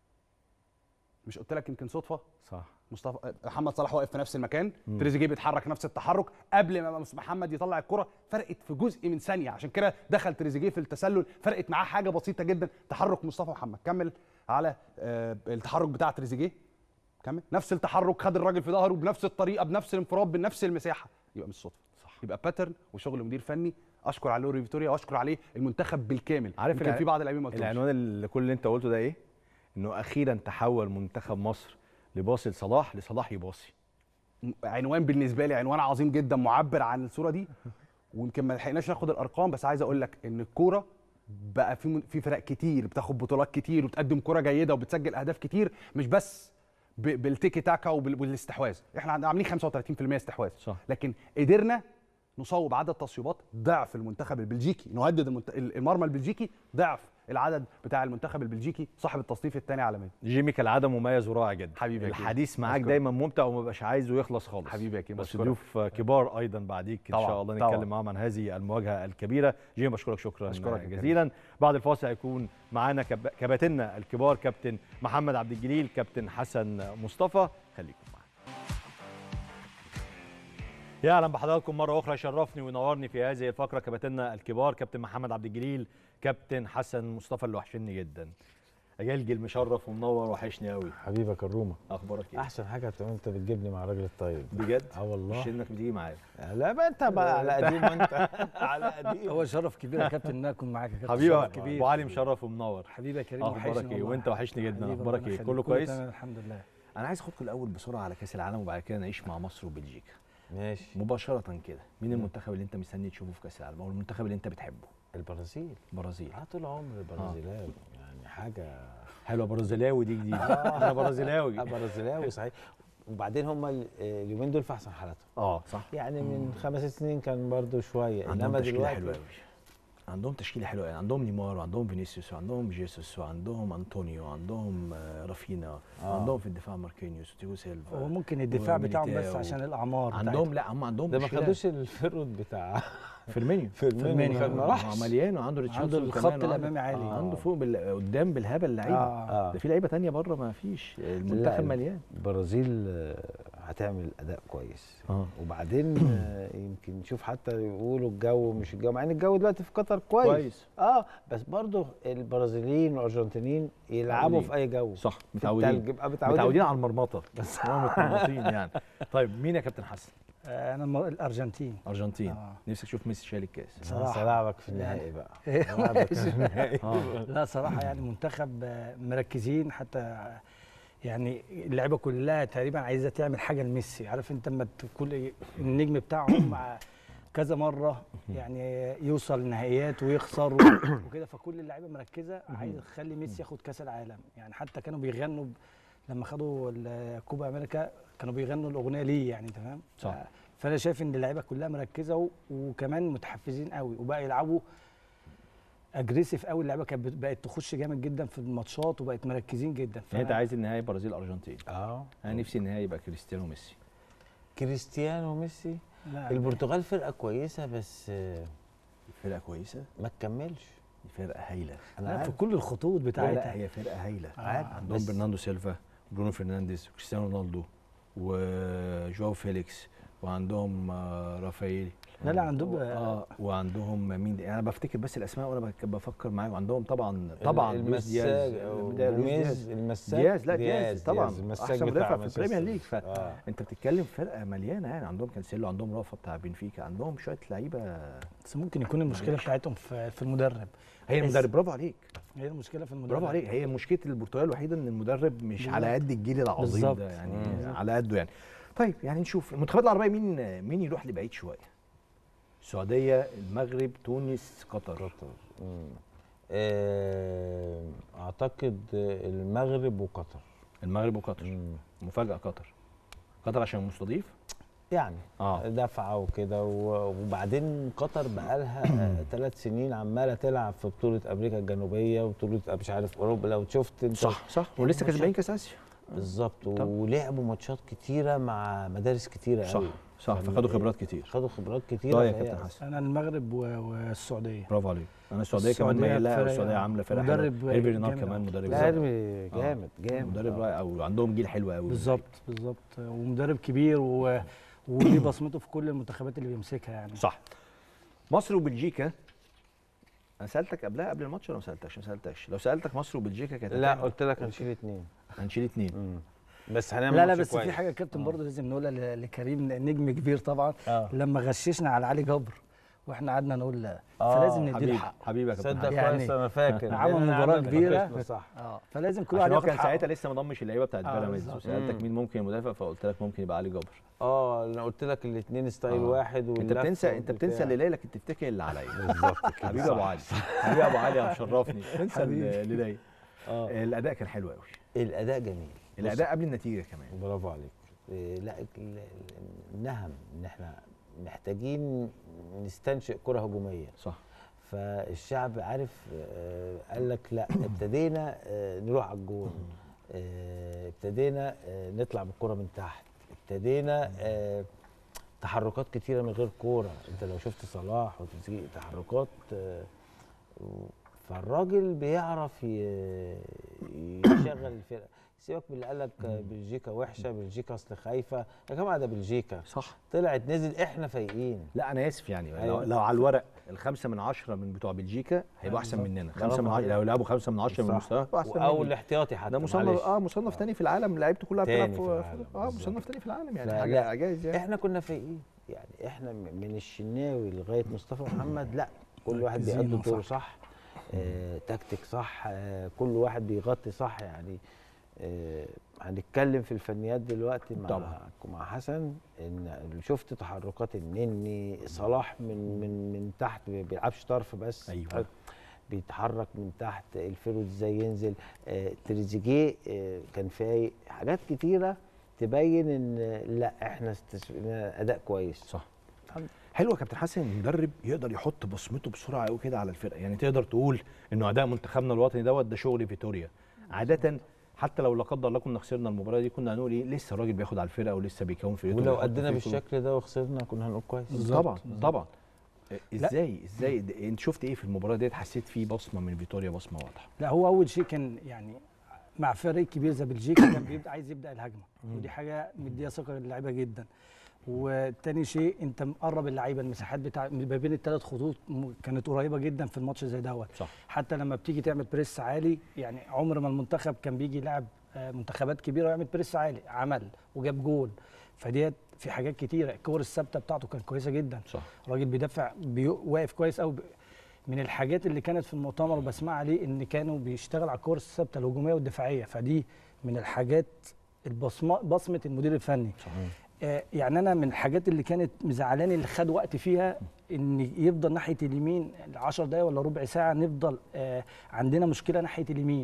مش قلت لك يمكن صدفه؟ صح. مصطفى محمد صلاح واقف في نفس المكان، تريزيجيه بيتحرك نفس التحرك، قبل ما محمد يطلع الكره فرقت في جزء من ثانيه، عشان كده دخل تريزيجيه في التسلل، فرقت معاه حاجه بسيطه جدا. تحرك مصطفى محمد. كمل على آه التحرك بتاع تريزيجيه، كمل نفس التحرك، خد الراجل في ظهره بنفس الطريقه بنفس الانفراد بنفس المساحه. يبقى مش صدفه، صح. يبقى باترن وشغل مدير فني. اشكر عليه روي فيتوريا واشكر عليه المنتخب بالكامل. عارف كان في بعض اللاعبين ما العنوان اللي كل اللي انت قلته ده ايه؟ انه اخيرا تحول منتخب مصر لباصي لصلاح، لصلاح يباصي. عنوان بالنسبه لي عنوان عظيم جدا معبر عن الصوره دي. ويمكن ما لحقناش ناخد الارقام، بس عايز اقول لك ان الكوره بقى في في فرق كتير بتاخد بطولات كتير وبتقدم كوره جيده وبتسجل اهداف كتير، مش بس بالتيكي تاكا وبالاستحواذ. احنا عاملين خمسة وثلاثين بالمية استحواذ، صح. لكن قدرنا نصوب عدد تصويبات ضعف المنتخب البلجيكي، نهدد المنت... المرمى البلجيكي ضعف العدد بتاع المنتخب البلجيكي صاحب التصنيف الثاني عالميا. جيمي كالعاده مميز ورائع جدا حبيبي يا كيمو. الحديث معاك أشكرك. دايما ممتع وما بقاش عايزه يخلص خالص. حبيبي يا كيمو، بس أشكرك. ضيوف كبار ايضا بعديك ان طبعاً، شاء الله طبعاً. نتكلم معاهم عن هذه المواجهه الكبيره. جيمي بشكرك شكرا أشكرك يا جزيلا. بعد الفاصل هيكون معانا كب... كباتننا الكبار كابتن محمد عبد الجليل، كابتن حسن مصطفى، خليكم معانا. يا اهلا بحضراتكم مره اخرى، يشرفني وينورني في هذه الفقره كباتننا الكبار كابتن محمد عبد الجليل، كابتن حسن مصطفى اللي وحشني جدا. اجلجل مشرف ومنور وحشني قوي. حبيبك الرومه، اخبارك ايه؟ احسن حاجه بتبقى انت بتجيبني مع الراجل الطيب بجد؟ اه والله، مش انك بتيجي معايا. لا بقى انت بقى على قديم انت على قديم. هو شرف كبير يا كابتن ان انا اكون معاك يا كابتن. حبيبي شرف كبير. ابو علي مشرف ومنور. حبيبي يا كريم، اخبارك وحشني ايه؟ والله. وانت وحشني جدا. حبيبي اخبارك ربنا ايه؟ يخليك. كله كويس؟ تمام الحمد لله. انا عايز اخدكم الاول بسرعه على كاس العالم وبعد كده نعيش مع مصر وبلجيكا ماشي. مباشره كده. مين المنتخب اللي انت مستني تشوفه في كاس العالم او المنتخب اللي انت بتحبه؟ البرازيل. البرازيل. اه طول عمري برازيلاوي يعني حاجه حلوه برازيلاوي دي جديده. انا برازيلاوي. آه، برازيلاوي صحيح. وبعدين هم ال- اليومين دول في احسن حالاتهم، اه صح. يعني من خمس ست سنين كان برضو شويه، عندهم انما تشكيله دلوقتي حلوه قوي. عندهم تشكيله حلوه يعني، عندهم نيمار وعندهم فينيسيوس وعندهم جيسوس وعندهم انطونيو وعندهم آه، رافينا آه. وعندهم في الدفاع ماركينيوس وتيجو سيلفا. هو ممكن الدفاع بتاعهم بس وميليتاو. عشان الاعمار عندهم لا هم عندهم ده ما مشكلة. خدوش الفيرود بتاع فيرمينيو فيرمينيو. خد- ما راحش. هو مليان وعنده ريتشاردسون عنده الخط كمان، وعنده- الأمامي عالي. آه. عنده فوق بال... قدام بالهبل لعيبه. آه. ده في لعيبه تانية بره ما فيش، المنتخب لا، مليان. البرازيل آه، هتعمل اداء كويس. اه وبعدين آه، يمكن نشوف حتى يقولوا الجو مش الجو، مع ان الجو دلوقتي في قطر كويس كويس. اه بس برضو البرازيليين والارجنتينيين يلعبوا في اي جو صح، في متعودين التلج، يبقى متعودين متعودين على المرمطه بس هم متمرمطين يعني. طيب مين يا كابتن حسن؟ آه، انا م- الارجنتين. ارجنتين. آه. نفسك تشوف ميسي شايل الكاس. صراحة. هلعبك في النهائي بقى إيه؟ هلعبك في النهائي اه لا صراحه يعني منتخب آه، مركزين، حتى يعني اللعيبه كلها تقريبا عايزه تعمل حاجه لميسي. عارف انت لما تكون النجم بتاعهم مع كذا مره يعني يوصل نهائيات ويخسر وكده، فكل اللعيبه مركزه عايزه تخلي ميسي ياخد كاس العالم. يعني حتى كانوا بيغنوا ب... لما خدوا ال- كوبا امريكا كانوا بيغنوا الاغنيه ليه، يعني تمام. صح. ف- فانا شايف ان اللعيبه كلها مركزه و... وكمان متحفزين قوي وبقى يلعبوا اجريسيف قوي. اللعيبه كانت بت- بقت تخش جامد جدا في الماتشات وبقت مركزين جدا. يعني انت عايز النهائي برازيل ارجنتين. اه انا نفسي النهائي يبقى كريستيانو وميسي. كريستيانو وميسي. لا البرتغال فرقه كويسه بس آه، فرقه كويسه، ما تكملش. فرقه هايله. انا لا في عارف كل الخطوط لا لا بتاعتها. هي فرقه هايله. عارف. عندهم بس- برناردو سيلفا برونو فرنانديز وكريستيانو رونالدو وجواو فيليكس وعندهم آه، رافائيل. لا لا عندهم اه وعندهم مين ده؟ انا بفتكر بس الاسماء وانا بك- بفكر معاهم. عندهم طبعا طبعا لويس دياز. المساج ده لويس دياز. المساج دياز لا دياز طبعا المساج احسن بتاع مدافع في مانشستر. البريمير ليج. آه. فانت بتتكلم فرقه مليانه يعني. عندهم كانسيلو، عندهم رافا بتاع بنفيكا، عندهم شويه لعيبه. بس ممكن يكون المشكله بتاعتهم في في المدرب. هي المدرب. برافو عليك، هي المشكله في المدرب. برافو عليك. هي مشكله البرتغال الوحيده ان المدرب مش بالظبط. على قد الجيل العظيم بالظبط. ده يعني. مم. على قده يعني. طيب يعني نشوف المنتخبات العربيه مين مين يروح لبعيد شويه. السعوديه، المغرب، تونس، قطر. قطر. مم. آه، اعتقد المغرب وقطر. المغرب وقطر. مم. مفاجاه قطر. قطر عشان مستضيف. يعني اه دفعه وكده و- وبعدين قطر بقالها ثلاث سنين عماله تلعب في بطوله امريكا الجنوبيه وبطوله مش عارف اوروبا، لو شفت انت صح صح ولسه كسبانين كاس اسيا. بالظبط. طب. ولعبوا ماتشات كتيره مع مدارس كتيره صح قوي. صح فخدوا خبرات كتير. خدوا خبرات كتيره. رايك يا فهي كابتن حسن؟ انا المغرب و- والسعوديه. برافو عليك. انا السعوديه كمان السعودية مايل لها، فرقة- والسعوديه عامله فرقه مدرب حلوه. هيرفي رينار جامد كمان أوي. مدرب لا رائع. جامد جامد مدرب آه. رائع وعندهم جيل حلو قوي. بالظبط بالظبط ومدرب كبير و... وليه بصمته في كل المنتخبات اللي بيمسكها يعني. صح. مصر وبلجيكا، انا سالتك قبلها قبل الماتش ولا ما سالتكش؟ ما سالتكش. لو سالتك مصر وبلجيكا كانت لا هتعمل- قلت لك هنشيل اتنين. هنشيل اتنين. بس هنعمل لا لا ماتش بس كويس. في حاجه يا كابتن آه. برضه لازم نقولها ل- لكريم نجم كبير طبعا. آه. لما غششنا على علي جبر واحنا قعدنا نقول لا، آه، فلازم نديله حبيبي حق. حبيبي يا كابتن تصدق حسن. يعني كويس انا فاكر عمل لأن أنا مباراة عملت كبيرة. ناقشنا صح. اه فلازم كل عشان واحد هو ياخد كان حقه. ساعتها لسه ما ضمش اللعيبه بتاعت آه، بيراميدز، بالظبط. وسالتك مم. مين ممكن مدافع فقلت لك ممكن يبقى علي جبر. اه انا قلت لك الاثنين ستايل آه. واحد انت واللفة بتنسى انت والبتاع. بتنسى اللي ليا لكن تفتكر اللي عليا. بالظبط كده حبيبي صح. ابو علي. حبيبي ابو علي يا مشرفني. تنسى حبيبي. اللي ليا. اه الاداء كان حلو قوي. الاداء جميل. الاداء قبل النتيجه كمان. برافو عليك. إيه، لا ال- ال- النهم ان احنا محتاجين نستنشئ كره هجوميه. صح. فالشعب عارف آه قال لك لا، ابتدينا آه نروح على الجون، آه ابتدينا آه نطلع بالكره من تحت، ابتدينا آه تحركات كتيره من غير كوره. انت لو شفت صلاح وتريزيجيه تحركات، آه فالراجل بيعرف يشغل الفرقه. سيبك من اللي قال لك بلجيكا وحشه، بلجيكا اصل خايفه، يا جماعه ده بلجيكا صح، طلعت نزل احنا فايقين. لا انا اسف يعني أيوة. لو, لو على الورق الخمسه من عشره من بتوع بلجيكا هيبقوا احسن مننا. خمسه من عشرة لو لعبوا خمسه من عشره من مستوى احسن او الاحتياطي حتى ده مصنف اه مصنف ثاني في العالم، لعيبته كلها بتلعب في اه مصنف ثاني في العالم يعني حاجه اعجاز يعني. احنا كنا فايقين يعني، احنا من الشناوي لغايه مصطفى محمد لا كل واحد بيأدي دوره صح، آه، تكتيك صح، آه، كل واحد بيغطي صح يعني. آه، هنتكلم في الفنيات دلوقتي مع طبعا. مع حسن، ان شفت تحركات النني، صلاح من من من تحت ما بيلعبش طرف بس، ايوه بيتحرك من تحت، الفيرود ازاي ينزل، آه، تريزيجيه آه، كان فايق، حاجات كتيره تبين ان لا احنا استثنينا اداء كويس. صح. حلو يا كابتن حسن، المدرب يقدر يحط بصمته بسرعه قوي كده على الفرقه، يعني تقدر تقول انه اداء منتخبنا الوطني دوت ده شغل فيتوريا. عاده حتى لو لا قدر الله كنا خسرنا المباراه دي كنا هنقول ايه، لسه الراجل بياخد على الفرقه ولسه بيكون فرقته، ولو ادينا بالشكل ده وخسرنا كنا هنقول كويس. طبعا طبعا. ازاي ازاي انت شفت ايه في المباراه ديت، حسيت فيه بصمه من فيتوريا، بصمه واضحه؟ لا هو اول شيء كان يعني مع فريق كبير زي بلجيكا كان بيبدا عايز يبدا الهجمه، ودي حاجه مديه ثقه للعيبه جدا. وتاني شيء انت مقرب اللعيبه، المساحات بتاع ما بين الثلاث خطوط كانت قريبه جدا في الماتش زي دوت. حتى لما بتيجي تعمل بريس عالي، يعني عمر ما المنتخب كان بيجي يلعب منتخبات كبيره ويعمل بريس عالي، عمل وجاب جول. فديت في حاجات كتيره، الكور الثابته بتاعته كانت كويسه جدا. صح. الراجل بيدافع واقف كويس قوي. من الحاجات اللي كانت في المؤتمر وبسمع عليه ان كانوا بيشتغل على الكور الثابته الهجوميه والدفاعيه، فدي من الحاجات البصمه بصمه المدير الفني. صحيح. آه يعني انا من الحاجات اللي كانت مزعلاني اللي خد وقت فيها ان يفضل ناحيه اليمين عشر دقايق ولا ربع ساعه، نفضل آه عندنا مشكله ناحيه اليمين.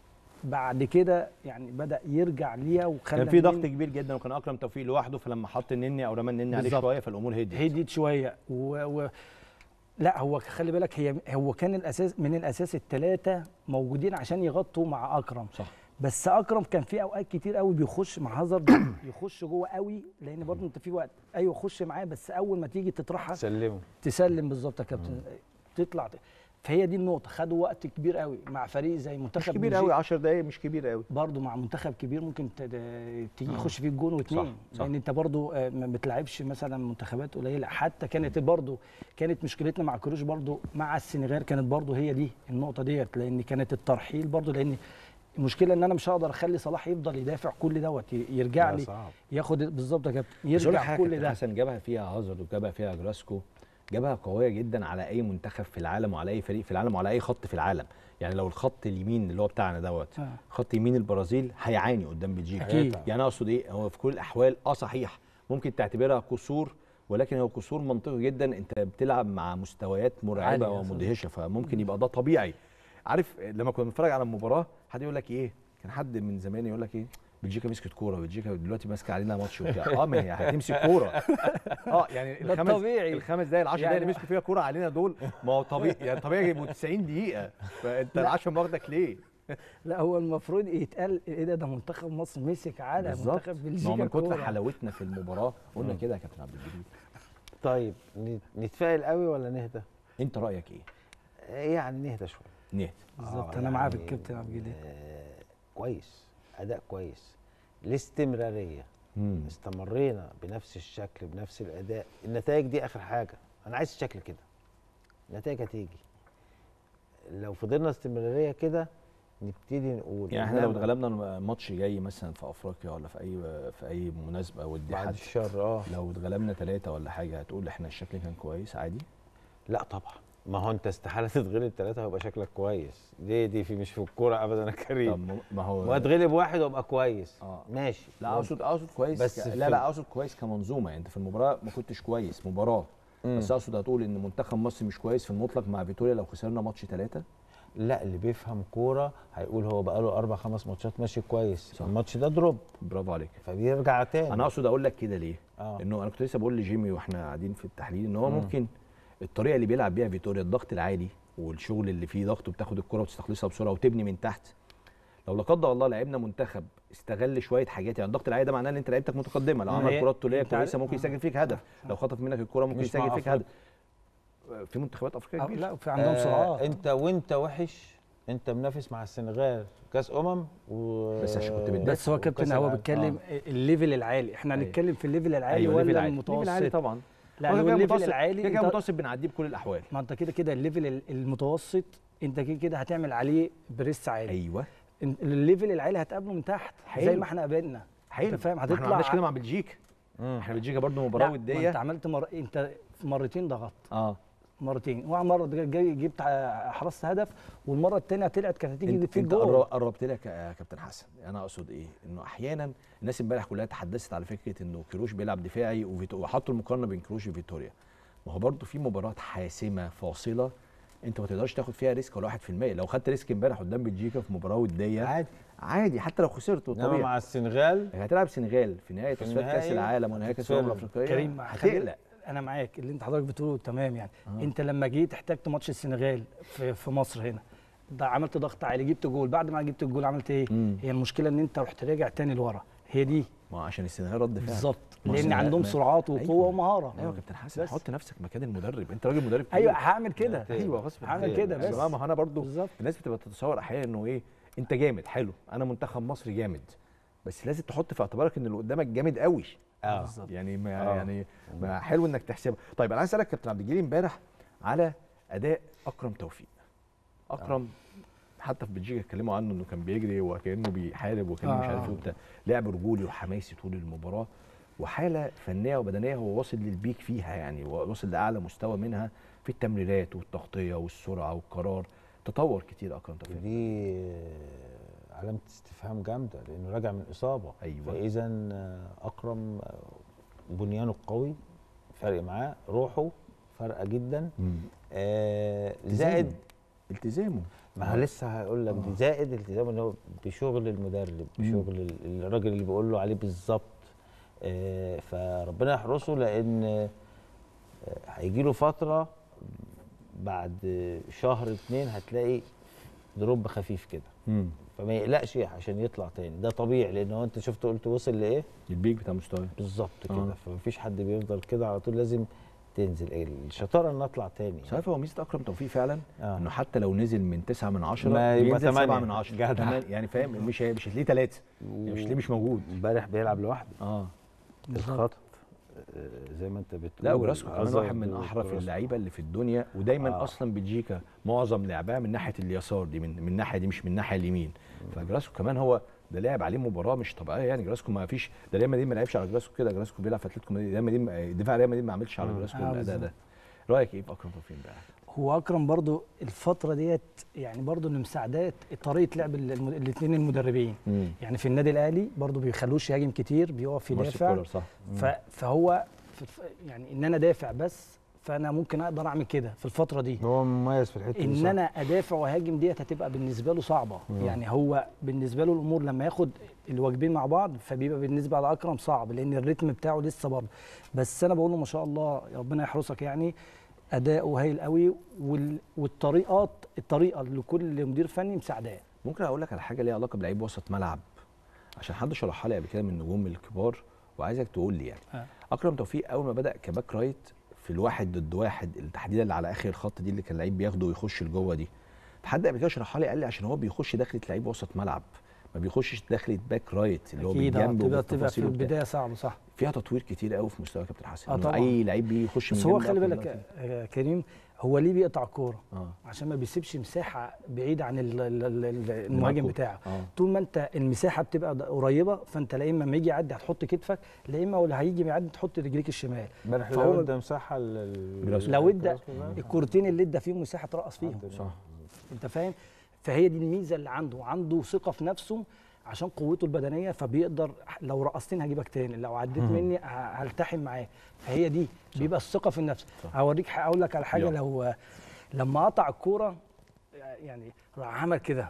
بعد كده يعني بدا يرجع ليها وخلى كان في ضغط كبير جدا، وكان اكرم توفيق لوحده، فلما حط النني او رمى النني عليه شويه فالامور هديت هديت شويه و, و لا هو خلي بالك، هي هو كان الاساس من الاساس الثلاثه موجودين عشان يغطوا مع اكرم. صح. بس اكرم كان في اوقات كتير قوي بيخش مع هازارد يخش جوه قوي، لان برضه انت في وقت ايوه خش معاه، بس اول ما تيجي تطرحها تسلمه تسلم بالظبط يا كابتن، تطلع. فهي دي النقطه، خدوا وقت كبير قوي مع فريق زي منتخب مش كبير قوي، عشر دقايق مش كبير قوي برضه مع منتخب كبير ممكن تيجي يخش فيه الجون واثنين، لان انت برضه ما بتلعبش مثلا منتخبات قليله. حتى كانت برضه كانت مشكلتنا مع كروش برضه مع السنغال، كانت برضه هي دي النقطه ديت، لان كانت الترحيل برضه، لان المشكله ان انا مش هقدر اخلي صلاح يفضل يدافع كل دوت، يرجع لي صعب. ياخد بالظبط يا كابتن، يرجع كل ده. حسن جابها فيها هازارد وجابها فيها جراسكو، جابها قويه جدا على اي منتخب في العالم وعلى اي فريق في العالم وعلى اي خط في العالم. يعني لو الخط اليمين اللي هو بتاعنا دوت آه. خط يمين البرازيل هيعاني قدام بلجيكا. يعني انا اقصد ايه، هو في كل الاحوال اه صحيح ممكن تعتبرها قصور، ولكن هو قصور منطقي جدا. انت بتلعب مع مستويات مرعبه ومدهشه، فممكن يبقى ده طبيعي. عارف لما كنا بنتفرج على المباراه حد يقول لك ايه، كان حد من زمان يقول لك ايه، بلجيكا مسكت كوره، بلجيكا دلوقتي ماسكه علينا ماتش وبتاع. اه ما هي هتمسك كوره. اه يعني الخمس طبيعي. الخمس دقايق العشر دقايق اللي مسكوا فيها كوره علينا دول، ما هو طبيعي يعني طبيعي يبقوا تسعين دقيقه، فانت العشرة واخدك ليه؟ لا هو المفروض يتقال ايه ده، ده منتخب مصر مسك على منتخب بلجيكا. ما هو من كتر حلاوتنا في المباراه قلنا كده يا كابتن عبد الجليل. طيب نتفائل قوي ولا نهدى؟ انت رايك ايه؟ يعني نهدى شويه. نهدى بالظبط. انا معاك الكابتن عبد الجليل. آه كويس، اداء كويس، الاستمراريه. مم. استمرينا بنفس الشكل بنفس الاداء، النتائج دي اخر حاجه، انا عايز الشكل كده، النتائج هتيجي لو فضلنا استمراريه كده نبتدي نقول يعني احنا لو اتغلبنا الماتش جاي مثلا في افريقيا ولا في اي في اي مناسبه ودي بعد الشر اه لو اتغلبنا ثلاثه ولا حاجه هتقول احنا الشكل كان كويس عادي؟ لا طبعا، ما هو انت استحاله تتغلب ثلاثه ويبقى شكلك كويس، دي دي في مش في الكوره ابدا يا كريم. طب ما هو ما اتغلب واحد وابقى كويس اه ماشي. لا اقصد اقصد كويس بس ك... لا لا اقصد كويس كمنظومه. يعني انت في المباراه ما كنتش كويس مباراه، مم. بس اقصد هتقول ان منتخب مصر مش كويس في المطلق مع فيتوريا لو خسرنا ماتش ثلاثه؟ لا اللي بيفهم كوره هيقول هو بقى له اربع خمس ماتشات ماشي كويس، الماتش ده دروب برافو عليك. فبيرجع تاني. انا اقصد اقول لك كده ليه؟ آه. انه انا كنت لسه بقول لجيمي واحنا قاعدين في التحليل ان هو مم. ممكن الطريقه اللي بيلعب بيها فيتوريا، الضغط العالي والشغل اللي فيه ضغط وبتاخد الكره وتستخلصها بسرعه وتبني من تحت. لو لا قدر الله لعبنا منتخب استغل شويه حاجات، يعني الضغط العالي ده معناه ان انت لعيبتك متقدمه، لو عمل كرات طوليه كويسه ممكن يسجل فيك هدف، لو خطف منك الكره ممكن يسجل فيك هدف. في منتخبات افريقيه كبيره لا في عندهم سرعات. آه انت وانت وحش انت منافس مع السنغال كاس امم و... بس عشان كنت بتدافع. بس هو كابتن هو بيتكلم آه. الليفل العالي، احنا هنتكلم في الليفل العالي أيوة ولا المتوسط؟ الليفل العالي طبعا. لا الليفل العالي كده متوسط بنعديه بكل الاحوال. ما انت كده كده الليفل المتوسط انت كده كده هتعمل عليه بريس عالي. ايوه الليفل العالي هتقابله من تحت حلو. زي ما احنا قابلنا. حلو. انت فاهم هتطلع. احنا ما عملناش كده مع بلجيكا. احنا بلجيكا برضه مباراه وديه. انت عملت مر... انت في مرتين ضغطت. اه مرتين، ومره جاي جبت حرصت هدف، والمره الثانيه طلعت كانت هتيجي في الجول. انت قربت لك يا كابتن حسن. انا اقصد ايه؟ انه احيانا الناس امبارح كلها تحدثت على فكره انه كيروش بيلعب دفاعي وحطوا المقارنه بين كيروش وفيتوريا. ما هو برضه في مباراه حاسمه فاصله انت ما تقدرش تاخد فيها ريسك ولا واحد في المية. لو خدت ريسك امبارح قدام بلجيكا في مباراه وديه عادي عادي حتى لو خسرت طبيعي. مع السنغال هتلعب السنغال في نهائي تصفيات كاس العالم ونهائي كاس الامم الافريقيه. كريم هتقلق. انا معاك اللي انت حضرتك بتقوله تمام يعني. آه. انت لما جيت احتجت ماتش السنغال في, في مصر هنا ده عملت ضغط عالي جبت جول، بعد ما جبت الجول عملت ايه؟ مم. هي المشكله ان انت رحت راجع تاني لورا، هي دي. ما عشان السنغال رد فعل بالظبط، لان عندهم سرعات وقوه أيوة. ومهاره. ايوه يا كابتن حسن حط نفسك مكان المدرب، انت راجل مدرب كبير. ايوه هعمل كده. ايوه غصب هعمل كده بس ما هو انا برضو الناس بتبقى تتصور احيانا انه ايه انت جامد حلو، انا منتخب مصر جامد، بس لازم تحط في اعتبارك ان اللي قدامك جامد قوي. اه يعني ما آه. يعني ما حلو انك تحسبها. طيب انا عايز اسالك كابتن عبد الجليل امبارح على اداء اكرم توفيق. اكرم آه. حتى في بلجيكا اتكلموا عنه انه كان بيجري وكانه بيحارب وكانه آه. مش عارف ايه وبتاع، لعب رجولي وحماسي طول المباراه، وحاله فنيه وبدنيه هو واصل للبيك فيها، يعني واصل لاعلى مستوى منها في التمريرات والتغطيه والسرعه والقرار. تطور كتير اكرم توفيق. دي علامه استفهام جامده لانه راجع من اصابه. ايوه فاذا اكرم بنيانه قوي، فرق معاه روحه فارقه جدا. آه زائد التزامه. ما لسه هقول لك دي زائد التزامه ان هو بشغل المدرب، بشغل الراجل اللي بيقول له عليه بالظبط. آه فربنا يحرسه لان آه هيجي له فتره بعد شهر اتنين هتلاقي دروب خفيف كده. مم. فما يقلقش عشان يطلع تاني، ده طبيعي لان هو انت شفت قلت وصل لايه؟ البيك بتاع مستواه بالظبط كده. آه. فمفيش حد بيفضل كده على طول، لازم تنزل. الشطاره ان اطلع تاني. صحيح هو ميزه اكرم توفيق فعلا آه. انه حتى لو نزل من تسعة من عشرة ما بينزل سبعة من عشرة يعني فاهم. مش مش هتلاقيه ثلاثة يعني مش هتلاقيه مش موجود. امبارح بيلعب لوحده. اه الخط زي ما انت بتقول. لا وجراسكو كمان واحد من احرف اللعيبه اللي في الدنيا، ودايما آه. اصلا بلجيكا معظم لعبها من ناحيه اليسار دي، من من الناحيه دي مش من الناحيه اليمين. فجراسكو كمان هو ده لعب عليه مباراه مش طبيعيه يعني. جراسكو ما فيش ده ريال مدريد ما لعبش على جراسكو كده. جراسكو بيلعب في اتلتيكو مدريد، ريال مدريد دفاع ريال مدريد ما عملش على جراسكو آه الاداء ده. رايك ايه في اكرم توفيق امبارح؟ هو اكرم برضو الفتره ديت يعني برضو اللي مساعدات طريقه لعب الاثنين المدربين. مم. يعني في النادي الاهلي برضو بيخلوش يهاجم كتير، بيقف يدافع. صح. فهو يعني ان انا دافع بس، فانا ممكن اقدر اعمل كده في الفتره دي. هو مميز في الحته دي. ان انا ادافع واهاجم ديت هتبقى بالنسبه له صعبه. مم. يعني هو بالنسبه له الامور لما ياخد الواجبين مع بعض فبيبقى بالنسبه لاكرم صعب، لان الريتم بتاعه لسه برضه. بس انا بقول له ما شاء الله ربنا يحرسك، يعني اداؤه هايل قوي، والطريقات الطريقه لكل مدير فني مساعداه. ممكن اقول لك على حاجه ليها علاقه بلعيب وسط ملعب عشان حد شرحها لي قبل كده من النجوم الكبار وعايزك تقول لي يعني. آه. اكرم توفيق اول ما بدا كباك رايت في الواحد ضد واحد تحديدا اللي على اخر الخط دي اللي كان اللعيب بياخده ويخش لجوه دي، حد قبل كده شرحها لي قال لي عشان هو بيخش داخله لعيب وسط ملعب، ما بيخشش داخله باك رايت اللي هو بالجنب وبالتفاصيل. في البدايه صعب صح. فيها تطوير كتير قوي في مستوى كابتن حسن. آه طبعا. اي لعيب بيخش من بس هو خلي بالك يا كريم هو ليه بيقطع الكوره؟ آه. عشان ما بيسيبش مساحه بعيده عن المهاجم بتاعه. آه. طول ما انت المساحه بتبقى قريبه فانت لا اما لما يجي يعدي هتحط كتفك، لا اما ولا هيجي يعدي تحط رجليك الشمال. فهو ادى مساحه لو ادى الكورتين اللي ادى فيهم مساحه ترقص فيهم. صح. انت فاهم؟ فهي دي الميزه اللي عنده، عنده ثقه في نفسه عشان قوته البدنيه، فبيقدر لو رقصتني هجيبك تاني، لو عديت مني هلتحم معاه. فهي دي بيبقى الثقه في النفس. هوريك اقول لك على حاجه. يوم. لو لما قطع الكوره يعني راح عمل كده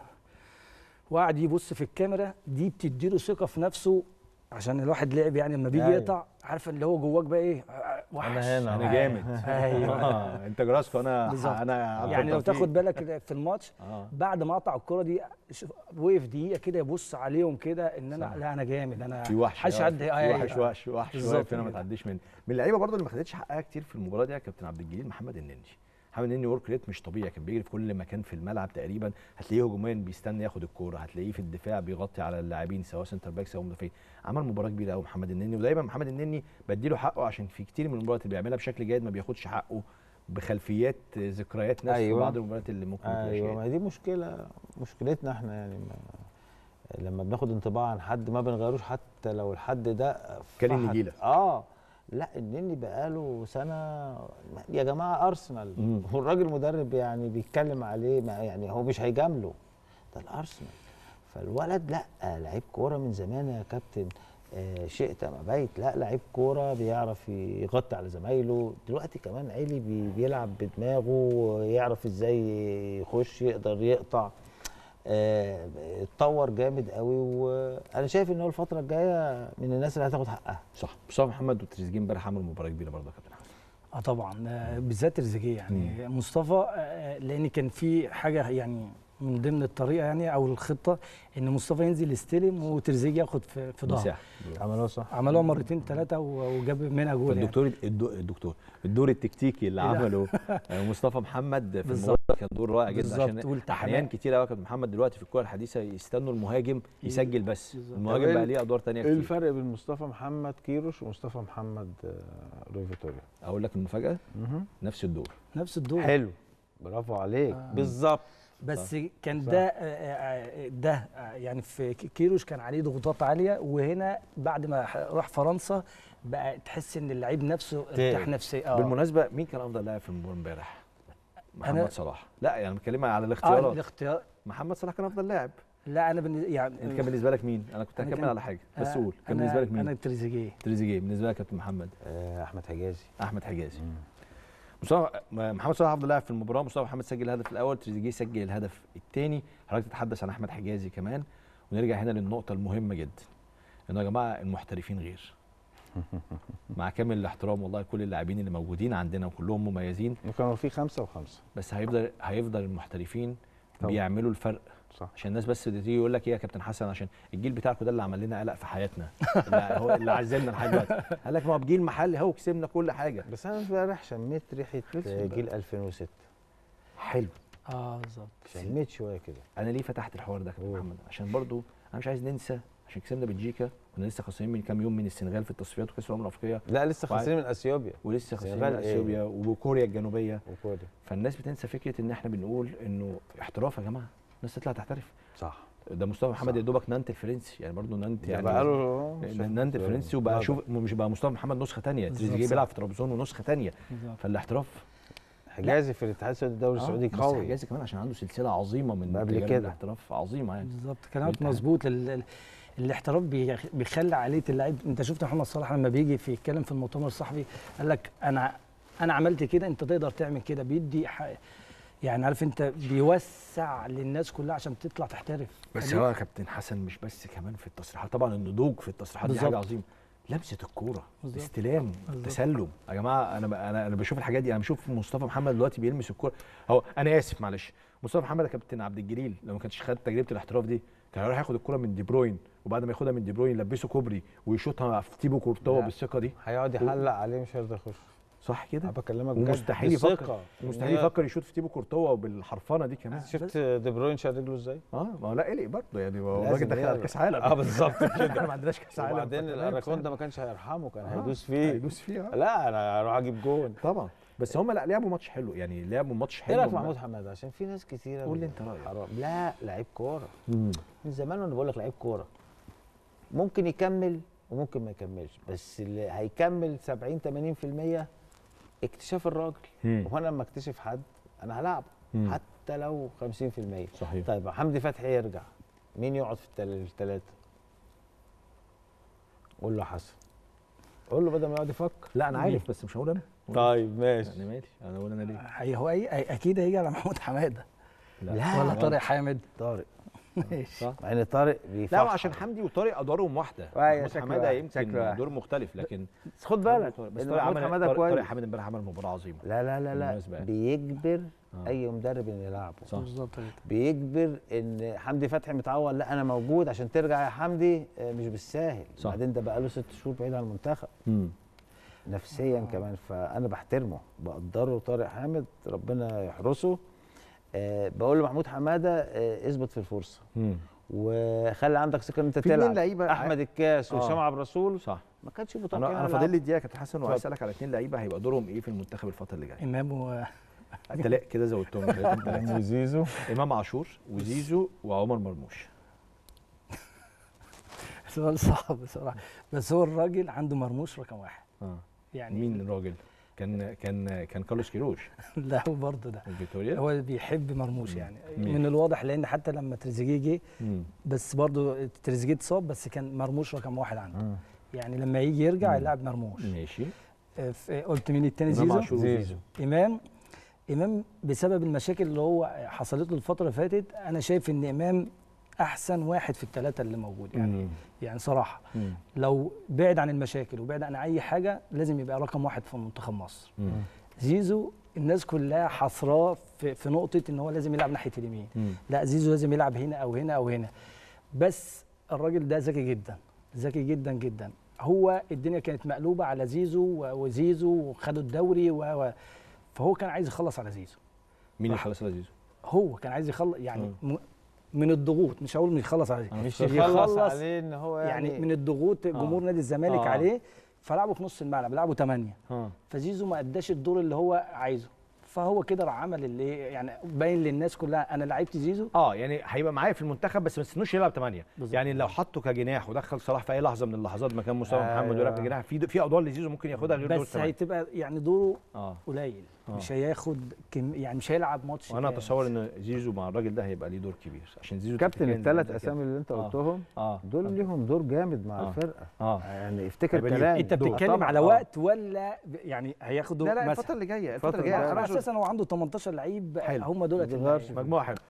وقعد يبص في الكاميرا دي، بتديله ثقه في نفسه عشان الواحد لعب يعني لما بيجي أيوة. يقطع عارف اللي هو جواك بقى ايه، وحش انا هنا انا جامد. ايوه اه انت جراسكو، انا بالظبط. انا يعني لو هحطك تاخد فيه. بالك في الماتش اه بعد ما قطع الكرة دي ش- وقف دقيقة كده يبص عليهم كده ان انا صح. لا انا جامد انا في وحش محدش آه، حد في وحش وحش وحش بالظبط واقف هنا ما كده. تعديش مني. من اللعيبه برضه اللي ما خدتش حقها كتير في المباراه دي يا كابتن عبد الجليل محمد النني. محمد النني ورك ريت مش طبيعي، كان بيجري في كل مكان في الملعب تقريبا، هتلاقيه هجوميا بيستنى ياخد الكوره، هتلاقيه في الدفاع بيغطي على اللاعبين سواء سنتر باكس او مدافعين. عمل مباراه كبيره قوي محمد النني، ودايما محمد النني بديله حقه عشان في كتير من المباريات اللي بيعملها بشكل جيد ما بياخدش حقه بخلفيات ذكريات ناس أيوة. في بعض المباريات اللي ممكن ما تبقاش ايوه، جيدة. ما هي دي مشكله مشكلتنا احنا يعني ما لما بناخد انطباع عن حد ما بنغيروش حتى لو الحد ده كريم فحت- نجيلة. اه لا النني بقاله سنه يا جماعه ارسنال، مم. والراجل مدرب يعني بيتكلم عليه، ما يعني هو مش هيجامله، ده الارسنال. فالولد لا لعيب كوره من زمان يا كابتن، آه شئت ام ابيت، لا لعيب كوره بيعرف يغطي على زمايله. دلوقتي كمان عيلي بي بيلعب بدماغه، يعرف ازاي يخش يقدر يقطع، آه، اتطور جامد قوي. وانا شايف ان هو الفتره الجايه من الناس اللي هتاخد حقها. صح. مصطفى محمد وتريزيجيه امبارح عملوا مباراه كبيره برضه يا كابتن حسن. اه طبعا آه، بالذات تريزيجيه يعني مصطفى آه، لان كان في حاجه يعني من ضمن الطريقه يعني او الخطه ان مصطفى ينزل يستلم وتريزيجيه ياخد في في ظهره. مساحه. عملوها صح. عملوها مرتين ثلاثه وجاب منها جول يعني. فالدكتور الدو- الدكتور الدور التكتيكي اللي إيه ده؟ عمله آه، مصطفى محمد في بالظبط. المباراه كان دور رائع جدا، بالظبط. عشان والتحامات. احيان كتير قوي يا كابتن محمد دلوقتي في الكوره الحديثه يستنوا المهاجم يسجل بس، بالظبط. المهاجم طب بقى إيه ليه ادوار ثانيه ايه كتير. الفرق بين مصطفى محمد كيروش ومصطفى محمد آه، روي فيتوريا؟ اقول لك المفاجاه نفس الدور. نفس الدور حلو، برافو عليك. آه. بالظبط. بس كان صح. ده آه، آه، ده آه، يعني في كيروش كان عليه ضغوطات عاليه، وهنا بعد ما راح فرنسا بقى تحس ان اللعيب نفسه ارتاح نفسيا. اه بالمناسبه مين كان افضل لاعب في المباراه امبارح؟ محمد أنا- صلاح. لا يعني بتكلم على اه الاختيارات. الاختيار محمد صلاح كان افضل لاعب. لا انا بالنسبه يعني انت كان بالنسبه لك مين؟ انا كنت أنا هكمل كان- على حاجه بس آه، قول. كان أنا- بالنسبه لك مين؟ انا تريزيجيه. تريزيجيه. بالنسبه لك كابتن محمد؟ آه، احمد حجازي. احمد حجازي. مصطفى محمد صلاح افضل لاعب في المباراه، مصطفى محمد سجل الهدف الاول، تريزيجيه سجل الهدف الثاني. حضرتك تتحدث عن احمد حجازي كمان، ونرجع هنا للنقطه المهمه جدا، انه يا جماعه المحترفين غير. مع كامل الاحترام والله لكل اللاعبين اللي موجودين عندنا وكلهم مميزين، وكانوا في خمسه وخمسه. بس هيفضل هيفضل المحترفين طبعا. بيعملوا الفرق. صح. عشان الناس بس تيجي يقول لك ايه يا كابتن حسن، عشان الجيل بتاعكم ده اللي عمل لنا قلق في حياتنا، اللي هو اللي عزلنا لحد دلوقتي. قال لك ما هو بجيل محلي اهو كسبنا كل حاجه. بس انا امبارح شميت ريحه لسه جيل ألفين وستة. حلو. اه بالظبط. شميت شويه كده. انا ليه فتحت الحوار ده يا كابتن أوه. محمد؟ عشان برضو انا مش عايز ننسى، عشان كسبنا بلجيكا، كنا لسه خسرانين من كام يوم من السنغال في التصفيات وكاس الامم الافريقيه، لا لسه وعي- خاسرين من اثيوبيا ولسه خسرانين السنغال من إيه؟ اثيوبيا وكوريا الجنوبيه. وكوريا. فالناس بتنسى فكره ان احنا بنقول انه احتراف يا جماعه، الناس تطلع تحترف. صح. ده مصطفى محمد صح. يا دوبك نانت الفرنسي، يعني برضو نانت يعني يعني بقاله نانت الفرنسي، وبقى شوف مش بقى مصطفى محمد نسخه ثانيه، بالظبط تريزيجيه صح. بيلعب في طرابزون ونسخه ثانيه، بالظبط. فالاحتراف حجازي في الاتحاد السعودي الدوري السعودي بس قوي. حجازي كمان عشان عنده سلسله عظيمه من قبل تجارب كده. الاحتراف، عظيمه يعني. بالظبط كلامك بالتحديد. مظبوط. ال- ال- الاحتراف بيخ- بيخلي عقليه اللعيب. انت شفت محمد صلاح لما بيجي في يتكلم في المؤتمر الصحفي قال لك انا انا عملت كده، انت تقدر تعمل كده. بيدي ح- يعني عارف انت بيوسع للناس كلها عشان تطلع تحترف. بس فدي- هو يا كابتن حسن مش بس كمان في التصريحات، طبعا النضوج في التصريحات دي حاجه بالظبط. عظيمه، لمسه الكوره، بالظبط. استلام، بالظبط. تسلم. يا جماعه انا ب- انا انا بشوف الحاجات دي، انا بشوف مصطفى محمد دلوقتي بيلمس الكوره. هو انا اسف معلش، مصطفى محمد يا كابتن عبد الجليل لو ما كانش خد تجربه الاحتراف دي كان هيروح ياخد الكوره من دي بروين، وبعد ما ياخدها من دي بروين يلبسه كوبري ويشوطها في تيبو كورتوا لا. بالثقه دي. هيقعد يحلق عليه مش هيرضى يخش. صح كده؟ انا بكلمك بجد. ومستحيل يفكر بالثقة. مستحيل يفكر يشوط في تيبو كورتوا وبالحرفنه دي كمان. شفت دي بروين شال رجله ازاي؟ اه ما هو لا قلق برضه يعني، ما هو لازم الراجل داخل على يلا. كاس عالم. اه بالظبط كده. احنا ما عندناش كاس عالم. وبعدين فتمام، الاراكون ده ما كانش هيرحمه، كان آه، هيدوس فيه. هيدوس فيها. لا انا هروح اجيب جون. طبعا بس هم لا لعبوا ماتش حلو، يعني لعبوا ماتش ايه حلو. رايك في محمود حماده؟ عشان في ناس كتيره قول لي بت- انت رأيك. حرام. لا لعيب كوره مم. من زمان وانا بقول لك لعيب كوره ممكن يكمل وممكن ما يكملش، بس اللي هيكمل سبعين ثمانين في المية اكتشاف الراجل. مم. وانا لما اكتشف حد انا هلعبه مم. حتى لو خمسين في المية. صحيح. طيب حمدي فتحي يرجع، مين يقعد في الثلاثه؟ قول له حسن، قول له بدل ما يقعد يفكر. لا انا عارف بس مش هقول انا. طيب ماشي. يعني ماشي انا اقول انا ليه؟ هي- هو أي أي- اكيد هيجي على محمود حماده. لا ولا طارق حامد. طارق ماشي. صح. مع ان طارق لا بيفحر. عشان حمدي وطارق ادوارهم واحده. أيوة، محمود شكله حماده واحد، يمكن شكله واحد. دور مختلف، لكن بس خد بالك بس إن طارق محمود عمل حماده طارق- طارق كويس. حامد امبارح عمل مباراه عظيمه. لا لا لا لا بالمناسبة يعني. بيجبر آه. اي مدرب انه يلعبه. صح. بالظبط كده. بيجبر ان حمدي فتحي متعود، لا انا موجود عشان ترجع يا حمدي، آه، مش بالساهل. صح. بعدين ده بقى له ست شهور بعيد عن المنتخب امم نفسيا آه. كمان، فانا بحترمه بقدره. طارق حامد ربنا يحرسه. أه بقول لمحمود حماده أه اثبت في الفرصه امم وخلي عندك ثقه ان انت في اتنين تلعب. لعيبة احمد الكاس آه. وهشام عبد الرسول صح. ما كانش متوقع انا انا فاضل لي دقيقه كابتن حسن، وعايز اسالك على اثنين لعيبه هيبقى دورهم ايه في المنتخب الفتره اللي جايه. امام و انت لا كده زودتهم ثلاثه. وزيزو امام عاشور وزيزو وعمر مرموش. سؤال صعب بصراحه، بس هو الراجل عنده مرموش رقم واحد اه يعني. مين الراجل؟ كان كان كان كارلوس كيروش لا هو برضه ده من فيكتوريا. هو بيحب مرموش يعني. مين؟ من الواضح لان حتى لما تريزيجيه جه، مم. بس برضه تريزيجيه اتصاب، بس كان مرموش رقم واحد عنده. آه. يعني لما يجي يرجع مم. يلعب مرموش. ماشي. آه، في- قلت مين التاني؟ امام زيزو. عاشور وزيزو. امام امام بسبب المشاكل اللي هو حصلت له الفتره اللي فاتت، انا شايف ان امام احسن واحد في الثلاثه اللي موجود يعني. مم. يعني صراحه مم. لو بعد عن المشاكل وبعد عن اي حاجه لازم يبقى رقم واحد في منتخب مصر. مم. زيزو الناس كلها حصراه في, في نقطه ان هو لازم يلعب ناحيه اليمين. مم. لا زيزو لازم يلعب هنا او هنا او هنا. بس الراجل ده ذكي جدا، ذكي جدا جدا. هو الدنيا كانت مقلوبه على زيزو و- وزيزو وخدوا الدوري و... و... فهو كان عايز يخلص على زيزو. مين اللي خلص على زيزو؟ هو كان عايز يخلص يعني م... من الضغوط، مش هقول انه يخلص على زيزو، مش يخلص يخلص عليه ان هو يعني, يعني, من الضغوط جمهور نادي الزمالك آه. عليه، فلعبوا في نص الملعب، لعبوا ثمانية، اه فزيزو ما اداش الدور اللي هو عايزه، فهو كده راح عمل اللي يعني باين للناس كلها انا لعبت زيزو. اه يعني هيبقى معايا في المنتخب بس ما تستنوش يلعب ثمانية. بالظبط. يعني لو حطه كجناح ودخل صلاح في اي لحظه من اللحظات مكان مصطفى أيوة. محمد ويلعب كجناح، في في ادوار لزيزو ممكن ياخدها غير دور بس الثمانية. هتبقى يعني دوره اه قليل، آه. مش هياخد كم يعني مش هيلعب ماتش. وانا كامل. اتصور ان زيزو مع الراجل ده هيبقى ليه دور كبير، عشان زيزو كابتن تفتكر إن الثلاث ده كده. اسامي اللي انت آه. قلتهم اه دول ليهم دور جامد مع آه. الفرقه. اه يعني افتكر هيبقى ليه- كلامي. انت دور. بتتكلم طبعاً. على آه. وقت ولا ب- يعني هياخدوا لا لا مثلا؟ الفتره اللي جايه الفتره الفترة اللي جايه الجاية. على أنا اساس هو عنده تمنتاشر لعيب حلو. هم دول ما بيغيرش. مجموعه حلوه.